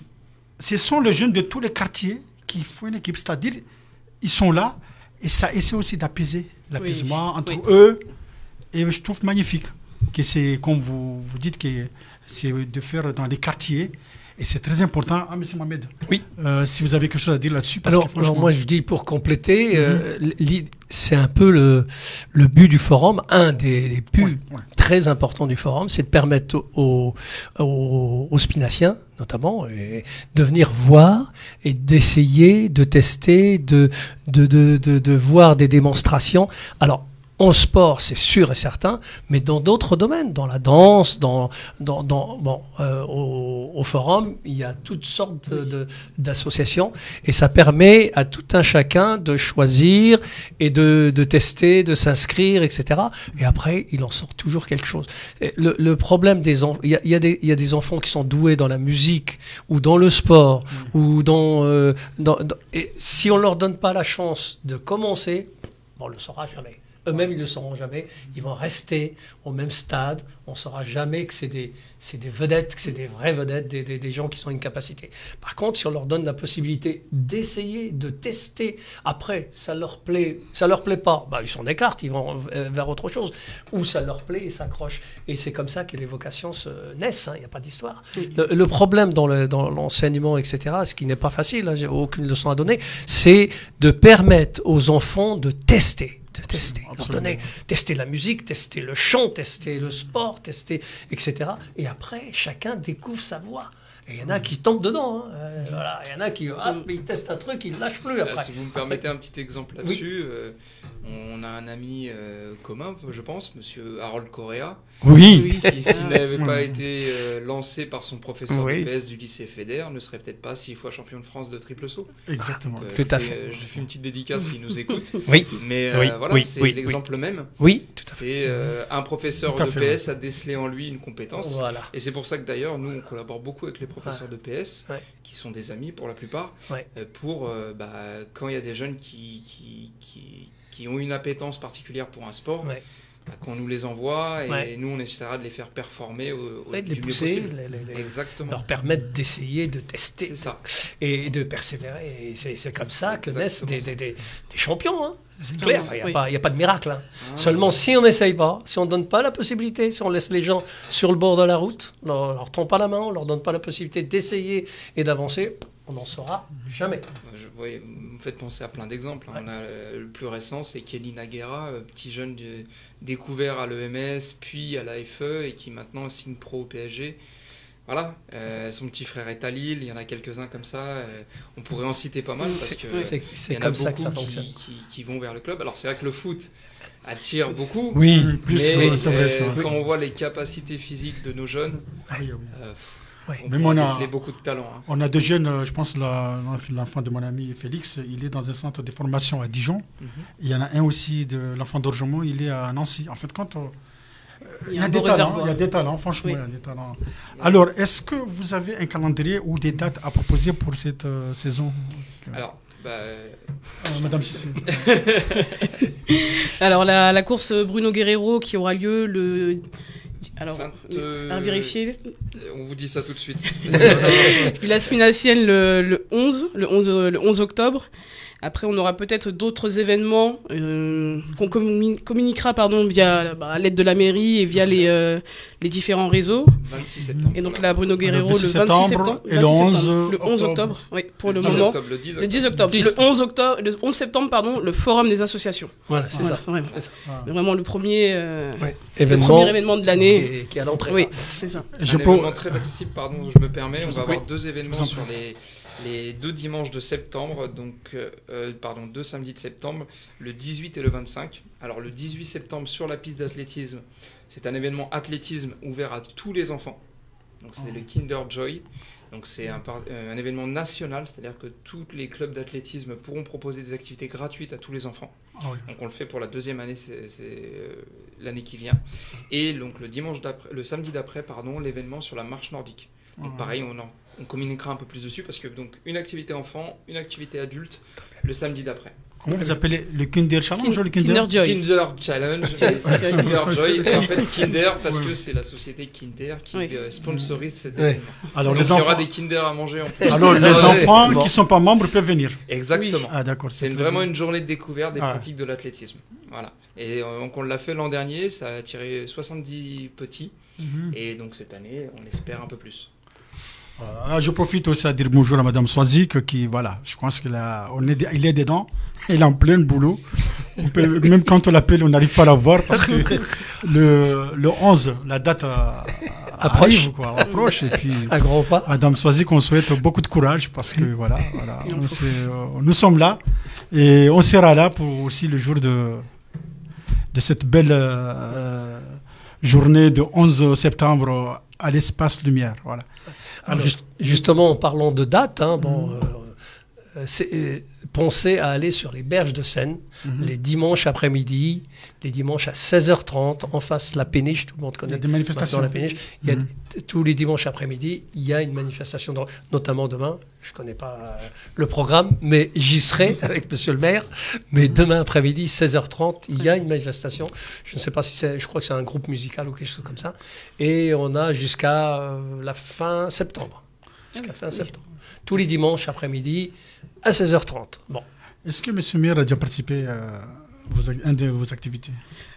ce sont les jeunes de tous les quartiers qui font une équipe. C'est-à-dire, ils sont là et ça essaie aussi d'apaiser l'apaisement oui. entre oui. eux. Et je trouve magnifique que c'est, comme vous, vous dites, que c'est de faire dans les quartiers. Et c'est très important. Ah, monsieur Mohamed, oui. euh, si vous avez quelque chose à dire là-dessus. Alors, que alors, moi, je dis pour compléter, mm-hmm. euh, c'est un peu le, le but du forum. Un des, des buts ouais, ouais. très importants du forum, c'est de permettre aux, aux, aux spinaciens, notamment, et de venir voir et d'essayer, de tester, de, de, de, de, de voir des démonstrations. Alors, en sport, c'est sûr et certain, mais dans d'autres domaines, dans la danse, dans, dans, dans bon, euh, au, au forum, il y a toutes sortes de, de, d'associations et ça permet à tout un chacun de choisir et de, de tester, de s'inscrire, et cetera. Et après, il en sort toujours quelque chose. Le, le problème des enfants, il y a, il y a des, il y a des enfants qui sont doués dans la musique ou dans le sport mmh. ou dans, euh, dans, dans et si on leur donne pas la chance de commencer, on le saura jamais. Eux-mêmes, ils ne le sauront jamais. Ils vont rester au même stade. On ne saura jamais que c'est des, c'est des vedettes, que c'est des vraies vedettes, des, des, des gens qui sont une capacité. Par contre, si on leur donne la possibilité d'essayer, de tester, après, ça leur plaît, ça leur plaît pas, bah, ils s'en écartent, ils vont vers autre chose. Ou ça leur plaît, ils s'accrochent. Et c'est comme ça que les vocations se naissent. Il n'y a pas d'histoire. Le, le problème dans, le, dans l'enseignement, et cetera, ce qui n'est pas facile, hein, j'ai aucune leçon à donner, c'est de permettre aux enfants de tester. de tester, leur donner, tester la musique, tester le chant, tester le sport, tester, et cetera. Et après, chacun découvre sa voie. Et il y en a qui tombent dedans. Hein. Euh, voilà. Il y en a qui ah, mais ils testent un truc, ils ne lâchent plus après. Là, si vous me permettez un petit exemple là-dessus, oui. euh, on a un ami euh, commun, je pense, monsieur Harold Correa, oui. qui, s'il n'avait pas été euh, lancé par son professeur oui. de P S du lycée Fédère, ne serait peut-être pas six fois champion de France de triple saut. Exactement. Donc, euh, tout à fait. Euh, je fais une petite dédicace s'il nous écoute. Oui. Mais euh, oui. voilà, oui. c'est oui. l'exemple oui. même. Oui, tout à fait. C'est euh, un professeur de fait, P S oui. a décelé en lui une compétence. Voilà. Et c'est pour ça que d'ailleurs, nous, on collabore beaucoup avec les professeurs ouais. de P S, ouais. qui sont des amis pour la plupart, ouais. euh, pour euh, bah, quand il y a des jeunes qui, qui, qui, qui ont une appétence particulière pour un sport, ouais. bah, qu'on nous les envoie et ouais. nous, on essaiera de les faire performer au, au ouais, de les du pousser, mieux possible. Les, les, Exactement. Leur permettre d'essayer, de tester. C'est ça. Et de persévérer. Et c'est, c'est comme ça c'est que naissent des, des, des, des champions. Hein. C'est Mmh. clair, il n'y a, oui. a pas de miracle. Hein. Ah, Seulement, ouais. si on n'essaye pas, si on ne donne pas la possibilité, si on laisse les gens sur le bord de la route, on ne leur tend pas la main, on ne leur donne pas la possibilité d'essayer et d'avancer, on n'en saura jamais. Je, ouais, vous me faites penser à plein d'exemples. Hein. Ouais. On a le, le plus récent, c'est Kelly Naguera, petit jeune de, découvert à l'E M S, puis à l'A F E, et qui maintenant signe pro au P S G. Voilà, euh, son petit frère est à Lille, il y en a quelques-uns comme ça, euh, on pourrait en citer pas mal parce que c'est, c'est il y en a comme ça beaucoup que ça qui, fonctionne. Qui, qui vont vers le club. Alors c'est vrai que le foot attire beaucoup, oui, plus mais oui, c'est vrai, euh, ça. quand on voit les capacités physiques de nos jeunes, euh, oui. on Même pourrait on a, déceler beaucoup de talent. Hein. On a deux jeunes, euh, je pense la, l'enfant de mon ami Félix, il est dans un centre de formation à Dijon. Mm-hmm. Il y en a un aussi, de l'enfant d'Orgemont, il est à Nancy. En fait, quand on, Il y a un des beau talents, réservoir. il y a des talents, franchement, Oui. il y a des talents. Alors, est-ce que vous avez un calendrier ou des dates à proposer pour cette euh, saison? Alors, bah, Euh, Madame Cissé. Alors, la, la course Bruno Guerrero qui aura lieu le. Alors, vingt, à vérifier. on vous dit ça tout de suite. Village Financienne le, le onze, le onze, le onze octobre. Après, on aura peut-être d'autres événements euh, qu'on communi- communiquera pardon, via bah, à l'aide de la mairie et via les, euh, les différents réseaux. vingt-six septembre. Et donc là, Bruno Guerrero Le le vingt-six vingt-six septembre septembre. et le vingt-six onze septembre. Le onze octobre. octobre, oui, pour le, le dix moment. octobre, le dix Le dix octobre. octobre. Le onze octobre, le onze septembre, pardon, le forum des associations. Voilà, c'est Voilà, ça. vraiment. C'est ça. Ah. Vraiment le premier, euh, Ouais. le Événement premier événement de l'année. qui, qui est à l'entrée. Oui, c'est ça. Je un peux- événement très accessible, pardon, je me permets. Je On vous va en prie. avoir deux Je événements vous en sur prie. les, les deux dimanches de septembre, donc euh, euh, pardon, deux samedis de septembre, le dix-huit et le vingt-cinq. Alors le dix-huit septembre sur la piste d'athlétisme, c'est un événement athlétisme ouvert à tous les enfants. Donc c'est le Kinder Joy. Donc c'est un, par- euh, un événement national, c'est-à-dire que tous les clubs d'athlétisme pourront proposer des activités gratuites à tous les enfants. Ah oui. Donc on le fait pour la deuxième année, c'est c'est, euh, l'année qui vient. Et donc le dimanche d'après, le samedi d'après, pardon, l'événement sur la marche nordique. Donc Ah. pareil, on, en- on communiquera un peu plus dessus parce que donc une activité enfant, une activité adulte, le samedi d'après. Comment vous appelez le Kinder Challenge ou le Kinder, Kinder Joy. Kinder Challenge, mais c'est Kinder Joy. Et en fait Kinder parce Ouais. que c'est la société Kinder qui Oui. euh, sponsorise cet Ouais. événement. Alors Donc les il y aura enfants, des Kinder à manger en plus. alors, les Ouais. enfants Bon. qui ne sont pas membres peuvent venir. Exactement. Ah d'accord. C'est très vraiment bien. une journée de découverte des Ah. pratiques de l'athlétisme. Voilà. Et euh, donc on l'a fait l'an dernier, ça a attiré soixante-dix petits. Mhm. Et donc cette année, on espère un peu plus. Ah, je profite aussi à dire bonjour à Madame Soazic qui, voilà, je pense qu'il a, on est, il est dedans, il est en plein boulot. On peut- même quand on l'appelle, on n'arrive pas à la voir parce que le, le onze, la date euh, Approche. arrive, quoi, approche. Et puis, À grands pas. Madame Soazic, on souhaite beaucoup de courage parce que, voilà, voilà on s'est, euh, nous sommes là et on sera là pour aussi le jour de, de cette belle euh, journée de onze septembre à l'espace Lumière. Voilà. Alors, juste- justement, en parlant de date, hein, bon, euh, euh, c'est, euh, pensez à aller sur les berges de Seine Mhm. les dimanches après-midi, les dimanches à seize heures trente, en face de la péniche, tout le monde Il y connaît a des manifestations. maintenant la péniche. Il y a Mhm. t- tous les dimanches après-midi, il y a une manifestation, de- notamment demain. Je ne connais pas euh, le programme, mais j'y serai avec monsieur le maire. Mais demain après-midi, seize heures trente, il y a une manifestation. Je ne sais pas si c'est, je crois que c'est un groupe musical ou quelque chose comme ça. Et on a jusqu'à euh, la fin septembre. Jusqu'à fin septembre. Tous les dimanches après-midi à seize heures trente. Bon. Est-ce que M. le maire a déjà participé à vos, ac- un de vos activités?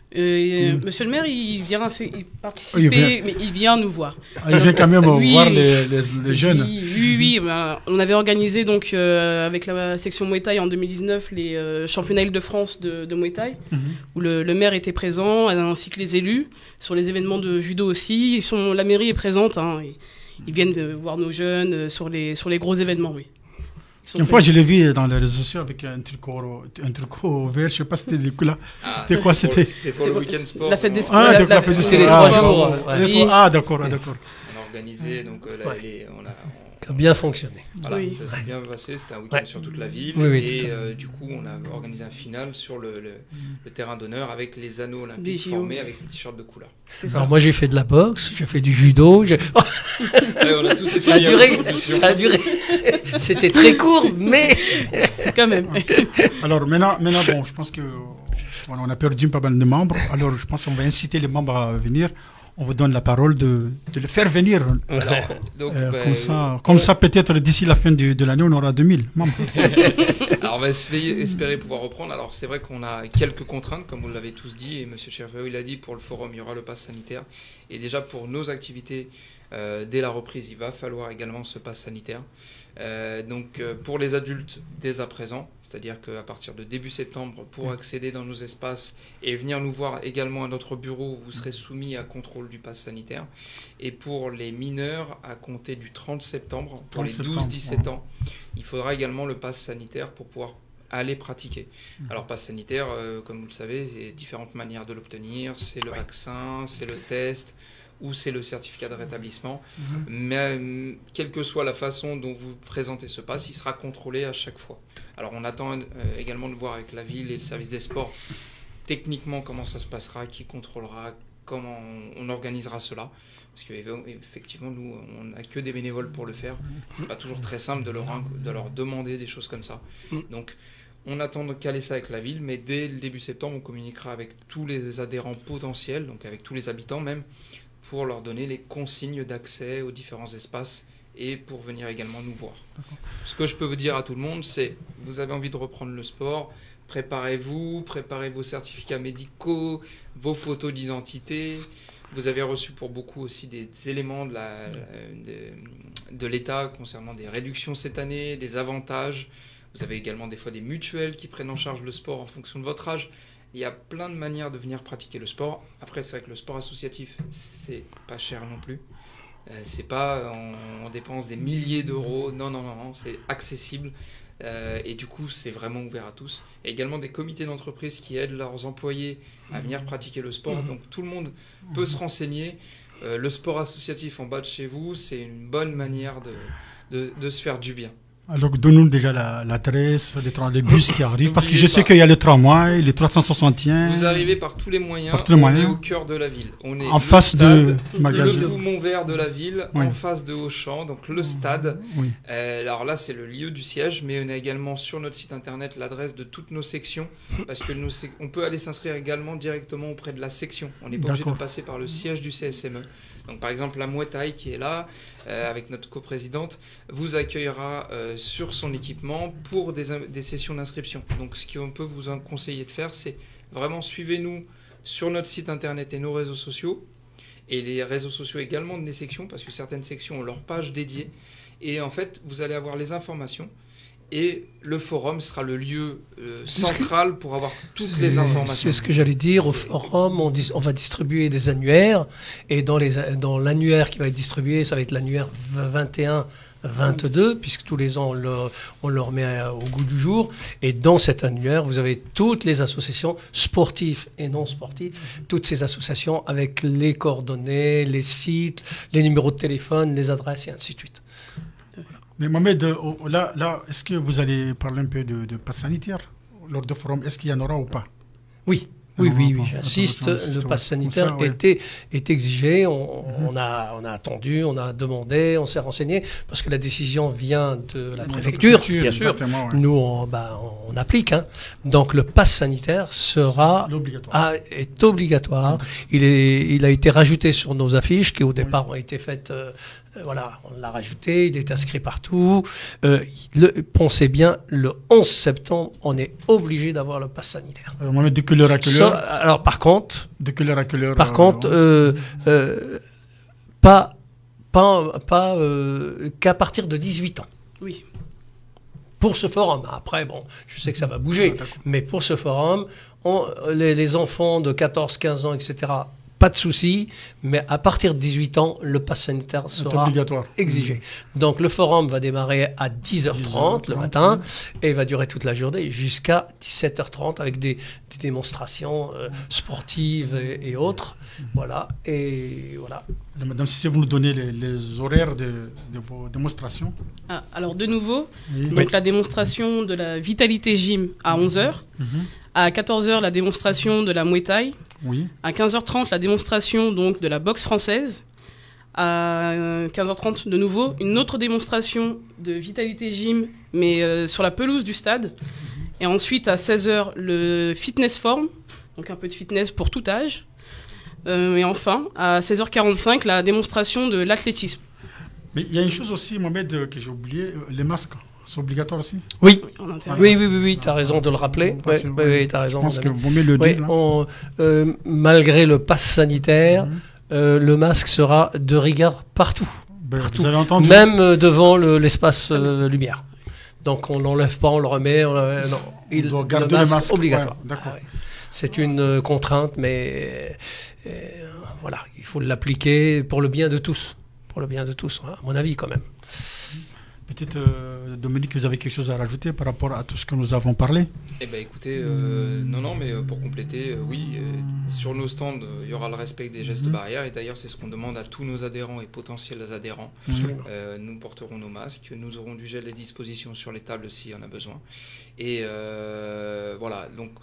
Euh, Mm. Monsieur le maire, il vient assez- il participer, Oui, il vient. mais il vient nous voir. Ah, il vient quand même Oui. voir les, les, les jeunes. Oui, oui, oui, ben, on avait organisé donc euh, avec la section Muay Thai en deux mille dix-neuf les euh, championnats Île-de-France de, de Muay Thai, Mhm. où le, le maire était présent, ainsi que les élus. Sur les événements de judo aussi, ils sont, la mairie est présente. Hein, ils, ils viennent euh, voir nos jeunes euh, sur les, sur les gros événements, oui. Ils sont Une très- fois, je l'ai vu dans les réseaux sociaux avec un tricot, un tricot vert, je sais pas c'était du coup là. Ah, C'était quoi, pour- c'était C'était pour le week-end sport. La fête des on- sports. Ah, la- d'accord, la- la fête des c'était les sports. trois Ah, jours, bon, ouais. les trois- Oui. Ah, d'accord, ah, d'accord. On a organisé, donc euh, la- Ouais. les- on a, Ça a bien fonctionné. Voilà, Oui. ça s'est bien passé, c'était un week-end Ouais. sur toute la ville. Oui, oui, tout à et fait. euh, du coup, on a organisé un final sur le, le, le terrain d'honneur avec les anneaux Des olympiques J O. formés avec les t-shirts de couleur. c'est ça. Alors moi j'ai fait de la boxe, j'ai fait du judo, j'ai- Ouais, on a tous été ça a mis à duré, contribution. ça a duré. C'était très court, mais Quand même. Alors maintenant, maintenant bon, je pense que voilà, on a perdu pas mal de membres. Alors je pense qu'on va inciter les membres à venir. On vous donne la parole de, de le faire venir. Alors, donc, Euh, bah, comme ça, comme ça peut-être d'ici la fin du- de l'année, on aura deux mille membres. Alors, on va espérer, espérer pouvoir reprendre. Alors, c'est vrai qu'on a quelques contraintes, comme vous l'avez tous dit, et M. Cherfeo, il a dit, pour le forum, il y aura le pass sanitaire. Et déjà, pour nos activités, euh, dès la reprise, il va falloir également ce pass sanitaire. Euh, donc, euh, pour les adultes, dès à présent, c'est-à-dire qu'à partir de début septembre, pour accéder dans nos espaces et venir nous voir également à notre bureau, vous serez soumis à contrôle du pass sanitaire. Et pour les mineurs, à compter du trente septembre, pour les trente douze dix-sept septembre, ans, il faudra également le pass sanitaire pour pouvoir aller pratiquer. Alors, pass sanitaire, euh, comme vous le savez, il y a différentes manières de l'obtenir. C'est le vaccin, c'est le test ou c'est le certificat de rétablissement. Mhm. Mais euh, quelle que soit la façon dont vous présentez ce pass, il sera contrôlé à chaque fois. Alors, on attend euh, également de voir avec la ville et le service des sports techniquement comment ça se passera, qui contrôlera, comment on, on organisera cela. Parce qu'effectivement, nous, on n'a que des bénévoles pour le faire. C'est pas toujours très simple de leur, de leur demander des choses comme ça. Donc, on attend de caler ça avec la ville, mais dès le début septembre, on communiquera avec tous les adhérents potentiels, donc avec tous les habitants même, pour leur donner les consignes d'accès aux différents espaces et pour venir également nous voir. Ce que je peux vous dire à tout le monde, c'est vous avez envie de reprendre le sport, préparez-vous, préparez vos certificats médicaux, vos photos d'identité. Vous avez reçu pour beaucoup aussi des, des éléments de, la, de, de l'État concernant des réductions cette année, des avantages. Vous avez également des fois des mutuelles qui prennent en charge le sport en fonction de votre âge. Il y a plein de manières de venir pratiquer le sport. Après, c'est vrai que le sport associatif, c'est pas cher non plus. Euh, c'est pas on, on dépense des milliers d'euros. Non, non, non, non, c'est accessible. Euh, et du coup, c'est vraiment ouvert à tous. Il y a également des comités d'entreprise qui aident leurs employés à venir pratiquer le sport. Donc tout le monde peut se renseigner. Euh, le sport associatif en bas de chez vous, c'est une bonne manière de, de, de se faire du bien. Alors, donne-nous déjà la- l'adresse, les, tra- les bus qui arrivent, parce que je N'oubliez sais pas. qu'il y a le tramway, le trois cent soixante et un. Vous arrivez par tous les moyens, Par tous les on moyens. est au cœur de la ville. On est En le face stade, de magasin. le poumon vert de la ville, Oui. en face de Auchan, donc le stade. Oui. Euh, alors là, c'est le lieu du siège, mais on a également sur notre site internet l'adresse de toutes nos sections, parce que nous, c'est- on peut aller s'inscrire également directement auprès de la section. On n'est pas obligé de D'accord. passer par le siège du C S M E. Donc par exemple, la Muay Thai qui est là, euh, avec notre coprésidente, vous accueillera euh, sur son équipement pour des, in- des sessions d'inscription. Donc ce qu'on peut vous en conseiller de faire, c'est vraiment suivez-nous sur notre site internet et nos réseaux sociaux, et les réseaux sociaux également de des sections, parce que certaines sections ont leur page dédiée. Et en fait, vous allez avoir les informations. Et le forum sera le lieu euh, central pour avoir toutes les informations. C'est ce que j'allais dire. Au C'est- forum, on, dis- on va distribuer des annuaires. Et dans, les, dans l'annuaire qui va être distribué, ça va être l'annuaire vingt et un vingt-deux, puisque tous les ans, on le, on le remet à- au goût du jour. Et dans cet annuaire, vous avez toutes les associations sportives et non sportives, toutes ces associations avec les coordonnées, les sites, les numéros de téléphone, les adresses et ainsi de suite. Mais Mohamed, euh, oh, là, là est-ce que vous allez parler un peu de, de passe sanitaire lors du forum? Est-ce qu'il y en aura ou pas? Oui. Oui, Non, oui, non, oui, pas. j'insiste, Attends, attends, le attends, pass comme sanitaire ça, ouais. était, est exigé, on, Mhm. on, a, on a attendu, on a demandé, on s'est renseigné, parce que la décision vient de la Oui, préfecture, préfecture, bien sûr. exactement, ouais. Nous, on, bah, on applique. Hein. Donc le pass sanitaire sera, L'obligatoire. a- est obligatoire. Il, est, il a été rajouté sur nos affiches qui au départ ont été faites. euh, euh, voilà, on l'a rajouté, il est inscrit partout. Euh, le, pensez bien, le onze septembre, on est obligé d'avoir le pass sanitaire. Alors, Mohamed, de quelle heure à quelle Ça, heure? alors par contre, De quelle heure à quelle heure? par euh, contre, on- euh, euh, pas, pas, pas euh, qu'à partir de dix-huit ans. Oui. Pour ce forum. Après, bon, je sais que ça va bouger, Ah, d'accord. mais pour ce forum, on- les, les enfants de quatorze, quinze ans, et cetera, pas de souci, mais à partir de dix-huit ans, le pass sanitaire C'est sera obligatoire. exigé. Donc le forum va démarrer à dix heures trente le dix heures trente, matin et va durer toute la journée jusqu'à dix-sept heures trente avec des, des démonstrations euh, sportives et, et autres. Voilà, et voilà. Alors, Madame, si vous nous donnez les, les horaires de, de vos démonstrations. Ah, alors de nouveau, Oui. donc la démonstration de la vitalité gym à onze heures. Mhm. À quatorze heures, la démonstration de la Muay Thai. Oui. À quinze heures trente, la démonstration donc de la boxe française. À quinze heures trente, de nouveau, une autre démonstration de vitalité gym, mais euh, sur la pelouse du stade. Et ensuite, à seize heures, le fitness form, donc un peu de fitness pour tout âge. Euh, et enfin, à seize heures quarante-cinq, la démonstration de l'athlétisme. Mais il y a une chose aussi, Mohamed, euh, que j'ai oublié, euh, les masques, c'est obligatoire aussi. Oui, En intérieur. oui, oui, oui, oui tu as raison de le rappeler. Parce Oui, que, oui, ouais, oui, tu as raison. Je pense mon que ami. vaut mieux le Oui, dire. là. on- euh, malgré le pass sanitaire, Mhm. euh, le masque sera de rigueur partout, Ben, partout. vous avez entendu. même euh, devant le- l'espace euh, lumière. Donc on l'enlève pas, on le remet. On le- non, il, doit le garder le masque, masque, obligatoire. ouais, d'accord. Ah ouais. C'est une euh, contrainte, mais euh, euh, voilà, il faut l'appliquer pour le bien de tous, pour le bien de tous, hein, à mon avis quand même. Peut-être, euh, Dominique, vous avez quelque chose à rajouter par rapport à tout ce que nous avons parlé? Eh ben écoutez, euh, non, non, mais euh, pour compléter, euh, oui, euh, sur nos stands, euh, il y aura le respect des gestes Mhm. barrières, et d'ailleurs c'est ce qu'on demande à tous nos adhérents et potentiels adhérents. Absolument. Euh, nous porterons nos masques, nous aurons du gel à disposition sur les tables s'il y en a besoin. Et euh, voilà, donc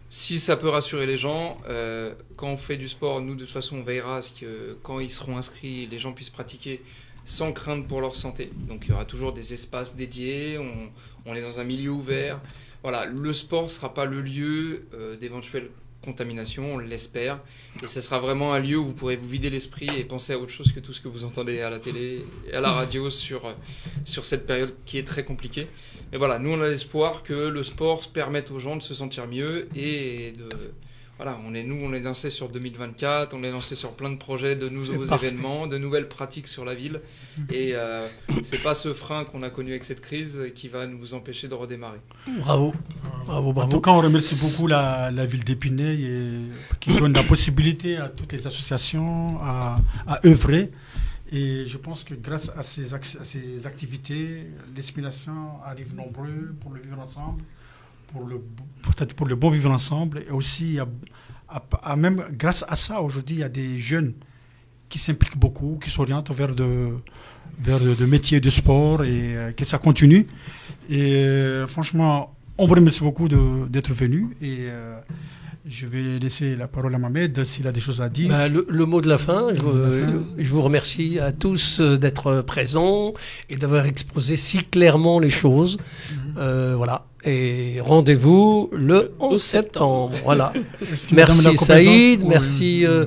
si ça peut rassurer les gens, euh, quand on fait du sport, nous de toute façon on veillera à ce que quand ils seront inscrits, les gens puissent pratiquer sans crainte pour leur santé. Donc il y aura toujours des espaces dédiés, on, on est dans un milieu ouvert. Voilà, le sport ne sera pas le lieu euh, d'éventuelles contaminations, on l'espère. Et ce sera vraiment un lieu où vous pourrez vous vider l'esprit et penser à autre chose que tout ce que vous entendez à la télé et à la radio sur, sur cette période qui est très compliquée. Mais voilà, nous on a l'espoir que le sport permette aux gens de se sentir mieux et de... Voilà, on est, nous, on est lancé sur deux mille vingt-quatre, on est lancé sur plein de projets, de nouveaux événements, de nouvelles pratiques sur la ville. Et euh, c'est pas ce frein qu'on a connu avec cette crise qui va nous empêcher de redémarrer. Bravo, bravo, bravo. En tout cas, on remercie beaucoup la, la ville d'Épinay et, qui donne la possibilité à toutes les associations à, à œuvrer. Et je pense que grâce à ces, à ces activités, l'aspiration arrive nombreux pour le vivre ensemble. Pour le, peut-être pour le bon vivre ensemble. Et aussi, à, à, à même grâce à ça, aujourd'hui, il y a des jeunes qui s'impliquent beaucoup, qui s'orientent vers de, vers de, de métiers de sport et euh, que ça continue. Et euh, franchement, on vous remercie beaucoup de, d'être venu. Et euh, je vais laisser la parole à Mohamed s'il a des choses à dire. Bah, le, le mot de la fin, je, euh, je vous remercie à tous d'être présents et d'avoir exposé si clairement les choses. Mm-hmm. Euh, voilà. Et rendez-vous le onze septembre. Voilà. Merci Saïd, merci. Euh...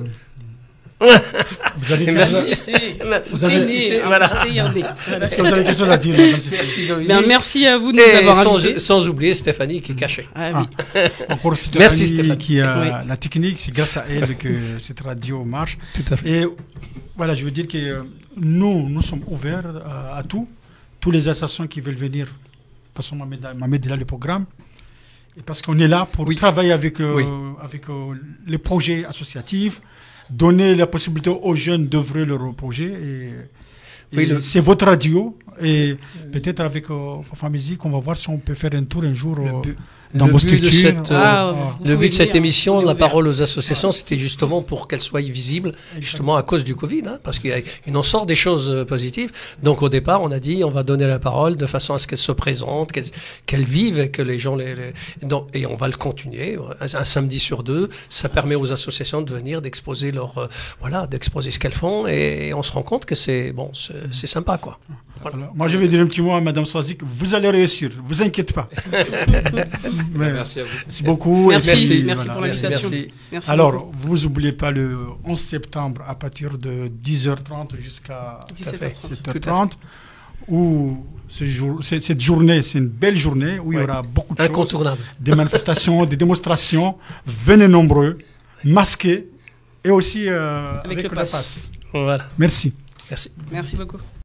Vous avez merci. C'est vous avez voilà. Est-ce que vous avez quelque chose à dire, madame Merci, ben, merci à vous de nous et avoir sans, invités. Sans oublier Stéphanie qui est cachée. Ah, oui. Ah, encore Stéphanie, merci Stéphanie. Qui a oui. la technique, c'est grâce à elle que cette radio marche. Tout à fait. Et voilà, je veux dire que nous, nous sommes ouverts à, à tout. Tous les associations qui veulent venir. De toute façon, Mohamed est là le programme. Et parce qu'on est là pour oui. travailler avec, euh, oui. avec euh, les projets associatifs, donner la possibilité aux jeunes d'œuvrer leur projet. Et, et oui, le... c'est votre radio. Et peut-être avec euh, Fafa Musique, on va voir si on peut faire un tour un jour euh, dans le vos but structures. De cette, euh, ah, le but de cette émission, la parole aux associations, c'était justement pour qu'elles soient visibles, justement à cause du Covid, hein, parce qu'il en sort des choses positives. Donc au départ, on a dit, on va donner la parole de façon à ce qu'elles se présentent, qu'elles, qu'elles vivent, et que les gens les, les donc, et on va le continuer un, un samedi sur deux. Ça permet aux associations de venir, d'exposer leur, euh, voilà, d'exposer ce qu'elles font, et, et on se rend compte que c'est bon, c'est, c'est sympa, quoi. Voilà. Alors, moi, je vais dire un petit mot à Madame Soazic. Vous allez réussir. Vous inquiétez pas. Mais, merci à vous. Merci beaucoup. Merci, et merci, puis, merci voilà. pour l'invitation. Merci. Merci Alors, beaucoup. vous n'oubliez pas le onze septembre à partir de dix heures trente jusqu'à dix-sept heures trente. dix-sept heures trente, où ce jour, cette journée, c'est une belle journée où ouais. il y aura beaucoup de Incontournable. choses. Des manifestations, des démonstrations. Venez nombreux, masqués et aussi euh, avec, avec le pass. pass. Voilà. Merci. Merci. Merci beaucoup.